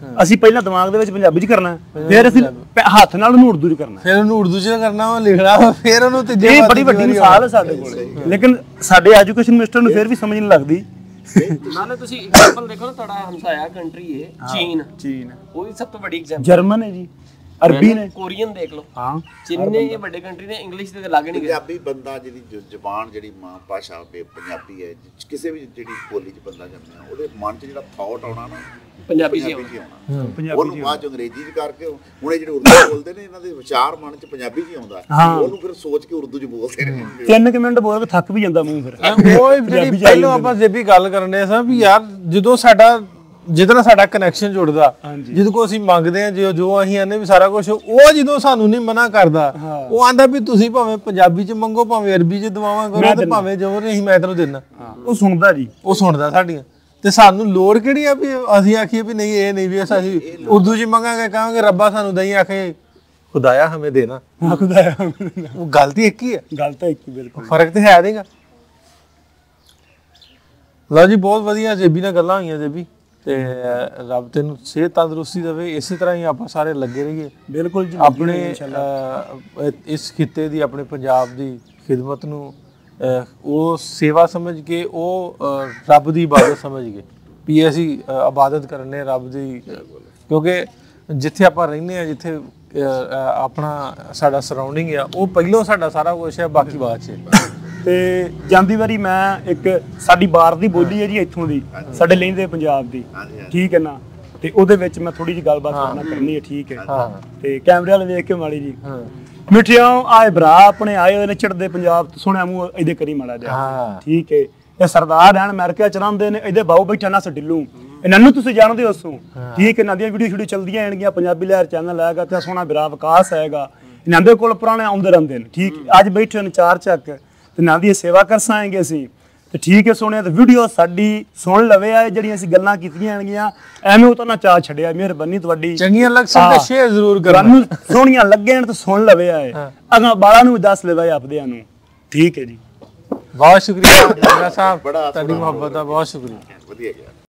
ਅਸੀਂ ਪਹਿਲਾਂ ਦਿਮਾਗ ਦੇ ਵਿੱਚ ਪੰਜਾਬੀ ਚ ਕਰਨਾ, ਫਿਰ ਅਸੀਂ ਪ- ਹੱਥ ਨਾਲ ਉਹਨੂੰ ਉਰਦੂ ਚ ਕਰਨਾ। ਫਿਰ ਉਹਨੂੰ ਉਰਦੂ ਚ ਕਰਨਾ ਵਾ, ਲਿਖਣਾ ਵਾ, ਫਿਰ ਉਹਨੂੰ ਤੀਜੇ ਇਹ ਵਾਰ ਬੜੀ ਵੱਡੀ ਮਿਸਾਲ ਹੈ ਸਾਡੇ ਕੋਲ, ਲੇਕਿਨ ਸਾਡੇ ਐਜੂਕੇਸ਼ਨ ਮਿਨਿਸਟਰ ਨੂੰ ਫਿਰ ਵੀ ਸਮਝ ਨਹੀਂ ਲੱਗਦੀ। ਨਾਲੇ ਤੁਸੀਂ ਐਗਜ਼ਾਮਪਲ ਦੇਖੋ ਨਾ, ਤੁਹਾਡਾ ਹਮਸਾਇਆ ਕੰਟਰੀ ਹੈ ਚੀਨ, ਚੀਨ, ਉਹ ਵੀ ਸਭ ਤੋਂ ਵੱਡੀ ਐਗਜ਼ਾਮਪਲ। ਜਰਮਨ ਹੈ ਜੀ, ਅਰਬੀ ਨੇ, ਕੋਰੀਅਨ ਦੇਖ ਲਓ। ਹਾਂ ਜਿੰਨੇ ਇਹ ਵੱਡੇ ਕੰਟਰੀ ਨੇ ਇੰਗਲਿਸ਼ ਦੇ ਲੱਗ ਨਹੀਂ ਗਏ। ਪੰਜਾਬੀ ਬੰਦਾ ਜਿਹੜੀ ਜ- ਜ਼ਬਾਨ ਜਿਹੜੀ ਮਾਂ ਭਾਸ਼ਾ ਪੇ- ਪੰਜਾਬੀ ਹੈ, ਜਿ- ਕਿਸੇ ਵੀ ਜਿਹੜੀ ਬੋਲੀ 'ਚ ਬੰਦਾ ਜੰਮਿਆ ਉਹਦੇ ਮਨ 'ਚ ਜਿਹੜਾ ਥਾਟ ਆਉਣਾ ਨਾ ਪੰਜਾਬੀ ਚ ਪੰਜਾਬੀ 'ਚ ਆਉਣਾ, ਪੰਜਾਬੀ ਉਹਨੂੰ ਬਾਅਦ 'ਚ ਅੰਗਰੇਜ਼ੀ 'ਚ ਕਰਕੇ ਹੁਣ ਇਹ ਜਿਹੜੇ ਉਰਦੂ ਬੋਲਦੇ ਨੇ ਇਹਨਾਂ ਦੇ ਵਿਚਾਰ ਮਨ 'ਚ ਪੰਜਾਬੀ 'ਚ ਹੀ ਆਉਂਦਾ, ਉਹਨੂੰ ਫਿਰ ਸੋਚ ਕੇ ਉਰਦੂ 'ਚ ਬੋਲਦੇ ਨੇ। ਤਿੰਨ ਕੁ ਮਿੰਟ ਬੋਲ ਕੇ ਥੱਕ ਵੀ ਜਾਂਦਾ ਮੂੰਹ ਫਿਰ। ਉਹ ਜਿਹੜੀ ਪਹਿਲਾਂ ਆਪਾਂ ਜੇ ਵੀ ਗੱਲ ਕਰਨੇ ਸਾਂ ਵੀ ਯਾਰ ਜਦੋਂ ਸਾਡਾ ਜਿਹਦੇ ਨਾਲ ਸਾਡਾ ਕਨੈਕਸ਼ਨ ਜੁੜਦਾ, ਜਿਹਦੇ ਕੋ ਅਸੀਂ ਮੰਗਦੇ ਆ ਜੋ ਜੋ ਅਸੀਂ ਆਨੇ ਵੀ ਸਾਰਾ ਕੁਝ, ਉਹ ਜਦੋਂ ਸਾਨੂੰ ਨਹੀਂ ਮਨਾ ਕਰਦਾ, ਉਹ ਆਂਦਾ ਵੀ ਤੁਸੀਂ ਭਾਵੇਂ ਪੰਜਾਬੀ ਚ ਮੰਗੋ ਭਾਵੇਂ ਅਰਬੀ ਚ ਦੁਆਵਾਂ ਕਰੋ ਤੇ ਭਾਵੇਂ ਜੋ ਨਹੀਂ ਮੈਂ ਤੈਨੂੰ ਦੇਣਾ, ਉਹ ਸੁਣਦਾ ਜੀ, ਉਹ ਸੁਣਦਾ ਸਾਡੀਆਂ। ਤੇ ਸਾਨੂੰ ਲੋੜ ਕਿਹੜੀ ਆ ਵੀ ਅਸੀਂ ਆਖੀਏ ਵੀ ਨਹੀਂ ਇਹ ਨਹੀਂ ਵੀ ਅਸੀਂ ਉਰਦੂ ਚ ਮੰਗਾਂਗੇ, ਕਹਾਂਗੇ ਰੱਬਾ ਸਾਨੂੰ ਦਈ, ਆਖੇ ਖੁਦਾਇਆ ਹਮੇ ਦੇਣਾ। ਖੁਦਾਇਆ ਉਹ ਗਲਤੀ ਇੱਕ ਹੀ ਹੈ, ਗੱਲ ਤਾਂ ਇੱਕ ਹੀ, ਬਿਲਕੁਲ ਫਰਕ ਤੇ ਹੈ ਨਹੀਂਗਾ। ਲਓ ਜੀ, ਬਹੁਤ ਵਧੀਆ ਜੇਬੀ ਨਾਲ ਗੱਲਾਂ ਹੋਈਆਂ ਜੇਬੀ, ਤੇ ਰੱਬ ਤੈਨੂੰ ਸਿਹਤ ਤੰਦਰੁਸਤੀ ਦੇਵੇ, ਇਸੇ ਤਰ੍ਹਾਂ ਹੀ ਆਪਾਂ ਸਾਰੇ ਲੱਗੇ ਰਹੀਏ ਬਿਲਕੁਲ ਜੀ। ਆਪਣੇ ਅਹ, ਇਸ ਖਿੱਤੇ ਦੀ, ਆਪਣੇ ਪੰਜਾਬ ਦੀ ਖਿਦਮਤ ਨੂੰ ਅਹ, ਉਹ ਸੇਵਾ ਸਮਝ ਕੇ, ਉਹ ਅਹ, ਰੱਬ ਦੀ ਇਬਾਦਤ ਸਮਝ ਕੇ ਵੀ ਅਸੀਂ ਅਹ, ਇਬਾਦਤ ਕਰਨੇ ਰੱਬ ਦੀ, ਕਿਉਂਕਿ ਜਿੱਥੇ ਆਪਾਂ ਰਹਿੰਦੇ ਆ, ਜਿੱਥੇ ਅਹ, ਆਪਣਾ ਸਾਡਾ ਸਰਾਊਂਡਿੰਗ ਆ, ਉਹ ਪਹਿਲੋਂ ਸਾਡਾ ਸਾਰਾ ਕੁਝ ਹੈ, ਬਾਕੀ ਬਾਅਦ 'ਚ। ਤੇ ਜਾਂਦੀ ਵਾਰੀ ਮੈਂ ਇੱਕ ਸਾਡੀ ਬਾਰ ਦੀ ਬੋਲੀ ਹੈ ਜੀ ਇੱਥੋਂ ਦੀ, ਸਾਡੇ ਲਹਿੰਦੇ ਪੰਜਾਬ ਦੀ, ਠੀਕ ਹੈ ਨਾ, ਤੇ ਉਹਦੇ ਵਿੱਚ ਮੈਂ ਥੋੜੀ ਜਿਹੀ ਗੱਲਬਾਤ ਕਰਨਾ ਕਰਨੀ ਹੈ, ਠੀਕ ਹੈ। ਤੇ ਕੈਮਰੇ ਵਾਲੇ ਵੇਖ ਕੇ ਮਾੜੀ ਜੀ, ਮਿੱਠਿਓ ਆਏ ਭਰਾ ਆਪਣੇ ਆਏ ਹੋਏ ਨੇ ਚੜਦੇ ਪੰਜਾਬ ਤੋਂ, ਸੁਣਿਆ ਮੂੰਹ ਇਹਦੇ ਕਰੀ ਮਾੜਾ ਜਿਹਾ, ਠੀਕ ਹੈ। ਇਹ ਸਰਦਾਰ ਰਹਿਣ ਅਮਰੀਕਾ ਚ ਰਹਿੰਦੇ ਨੇ, ਇਹਦੇ ਬਾਹੂ ਬੈਠਾ ਨਾ ਸਟਿੱਲੂ, ਇਹਨਾਂ ਨੂੰ ਤੁਸੀਂ ਜਾਣਦੇ ਹੋ ਉਸੋਂ, ਠੀਕ ਹੈ। ਇਹਨਾਂ ਦੀਆਂ ਵੀਡੀਓ ਸ਼ੂਡੀਓ ਚੱਲਦੀਆਂ ਰਹਿਣਗੀਆਂ, ਪੰਜਾਬੀ ਲਹਿਰ ਚੈਨਲ ਹੈਗਾ ਤੇ ਸੋਹਣਾ ਵੀਰਾ ਵਿਕਾਸ ਹੈਗਾ, ਇਹਨਾਂ ਦੇ ਕੋਲ ਪੁਰਾਣੇ ਆਉਂਦੇ ਰਹਿੰਦੇ ਨੇ, ਠੀਕ। ਅੱਜ ਬੈਠੇ ਨੇ ਚਾਰ ਚੱਕ ਤੇ ਨਾ ਦੀ ਸੇਵਾ ਕਰ ਸਾਂਗੇ ਅਸੀਂ, ਤੇ ਠੀਕ ਹੈ। ਸੁਣਿਆ ਤੇ ਵੀਡੀਓ ਸਾਡੀ ਸੁਣ ਲਵੇ ਆ, ਜਿਹੜੀਆਂ ਅਸੀਂ ਗੱਲਾਂ ਕੀਤੀਆਂ ਹੈਗੀਆਂ, ਐਵੇਂ ਉਹ ਤਾਂ ਨਾ ਚਾਹ ਛੱਡਿਆ, ਮਿਹਰਬਾਨੀ ਤੁਹਾਡੀ। ਚੰਗੀਆਂ ਲੱਗ ਸਕਦਾ ਸ਼ੇਅਰ ਜ਼ਰੂਰ ਕਰਨਾ, ਤੁਹਾਨੂੰ ਸੋਹਣੀਆਂ ਲੱਗਣ ਤੇ ਸੁਣ ਲਵੇ ਆ, ਅਗਾਂ ਬਾਲਾਂ ਨੂੰ ਵੀ ਦੱਸ ਲਵੇ ਆਪਦਿਆਂ ਨੂੰ, ਠੀਕ ਹੈ ਜੀ। ਬਹੁਤ ਸ਼ੁਕਰੀਆ ਸਾਹਿਬ, ਤੁਹਾਡੀ ਮੁਹੱਬਤ ਦਾ ਬਹੁਤ ਸ਼ੁਕਰੀਆ। ਵਧੀਆ ਗਿਆ।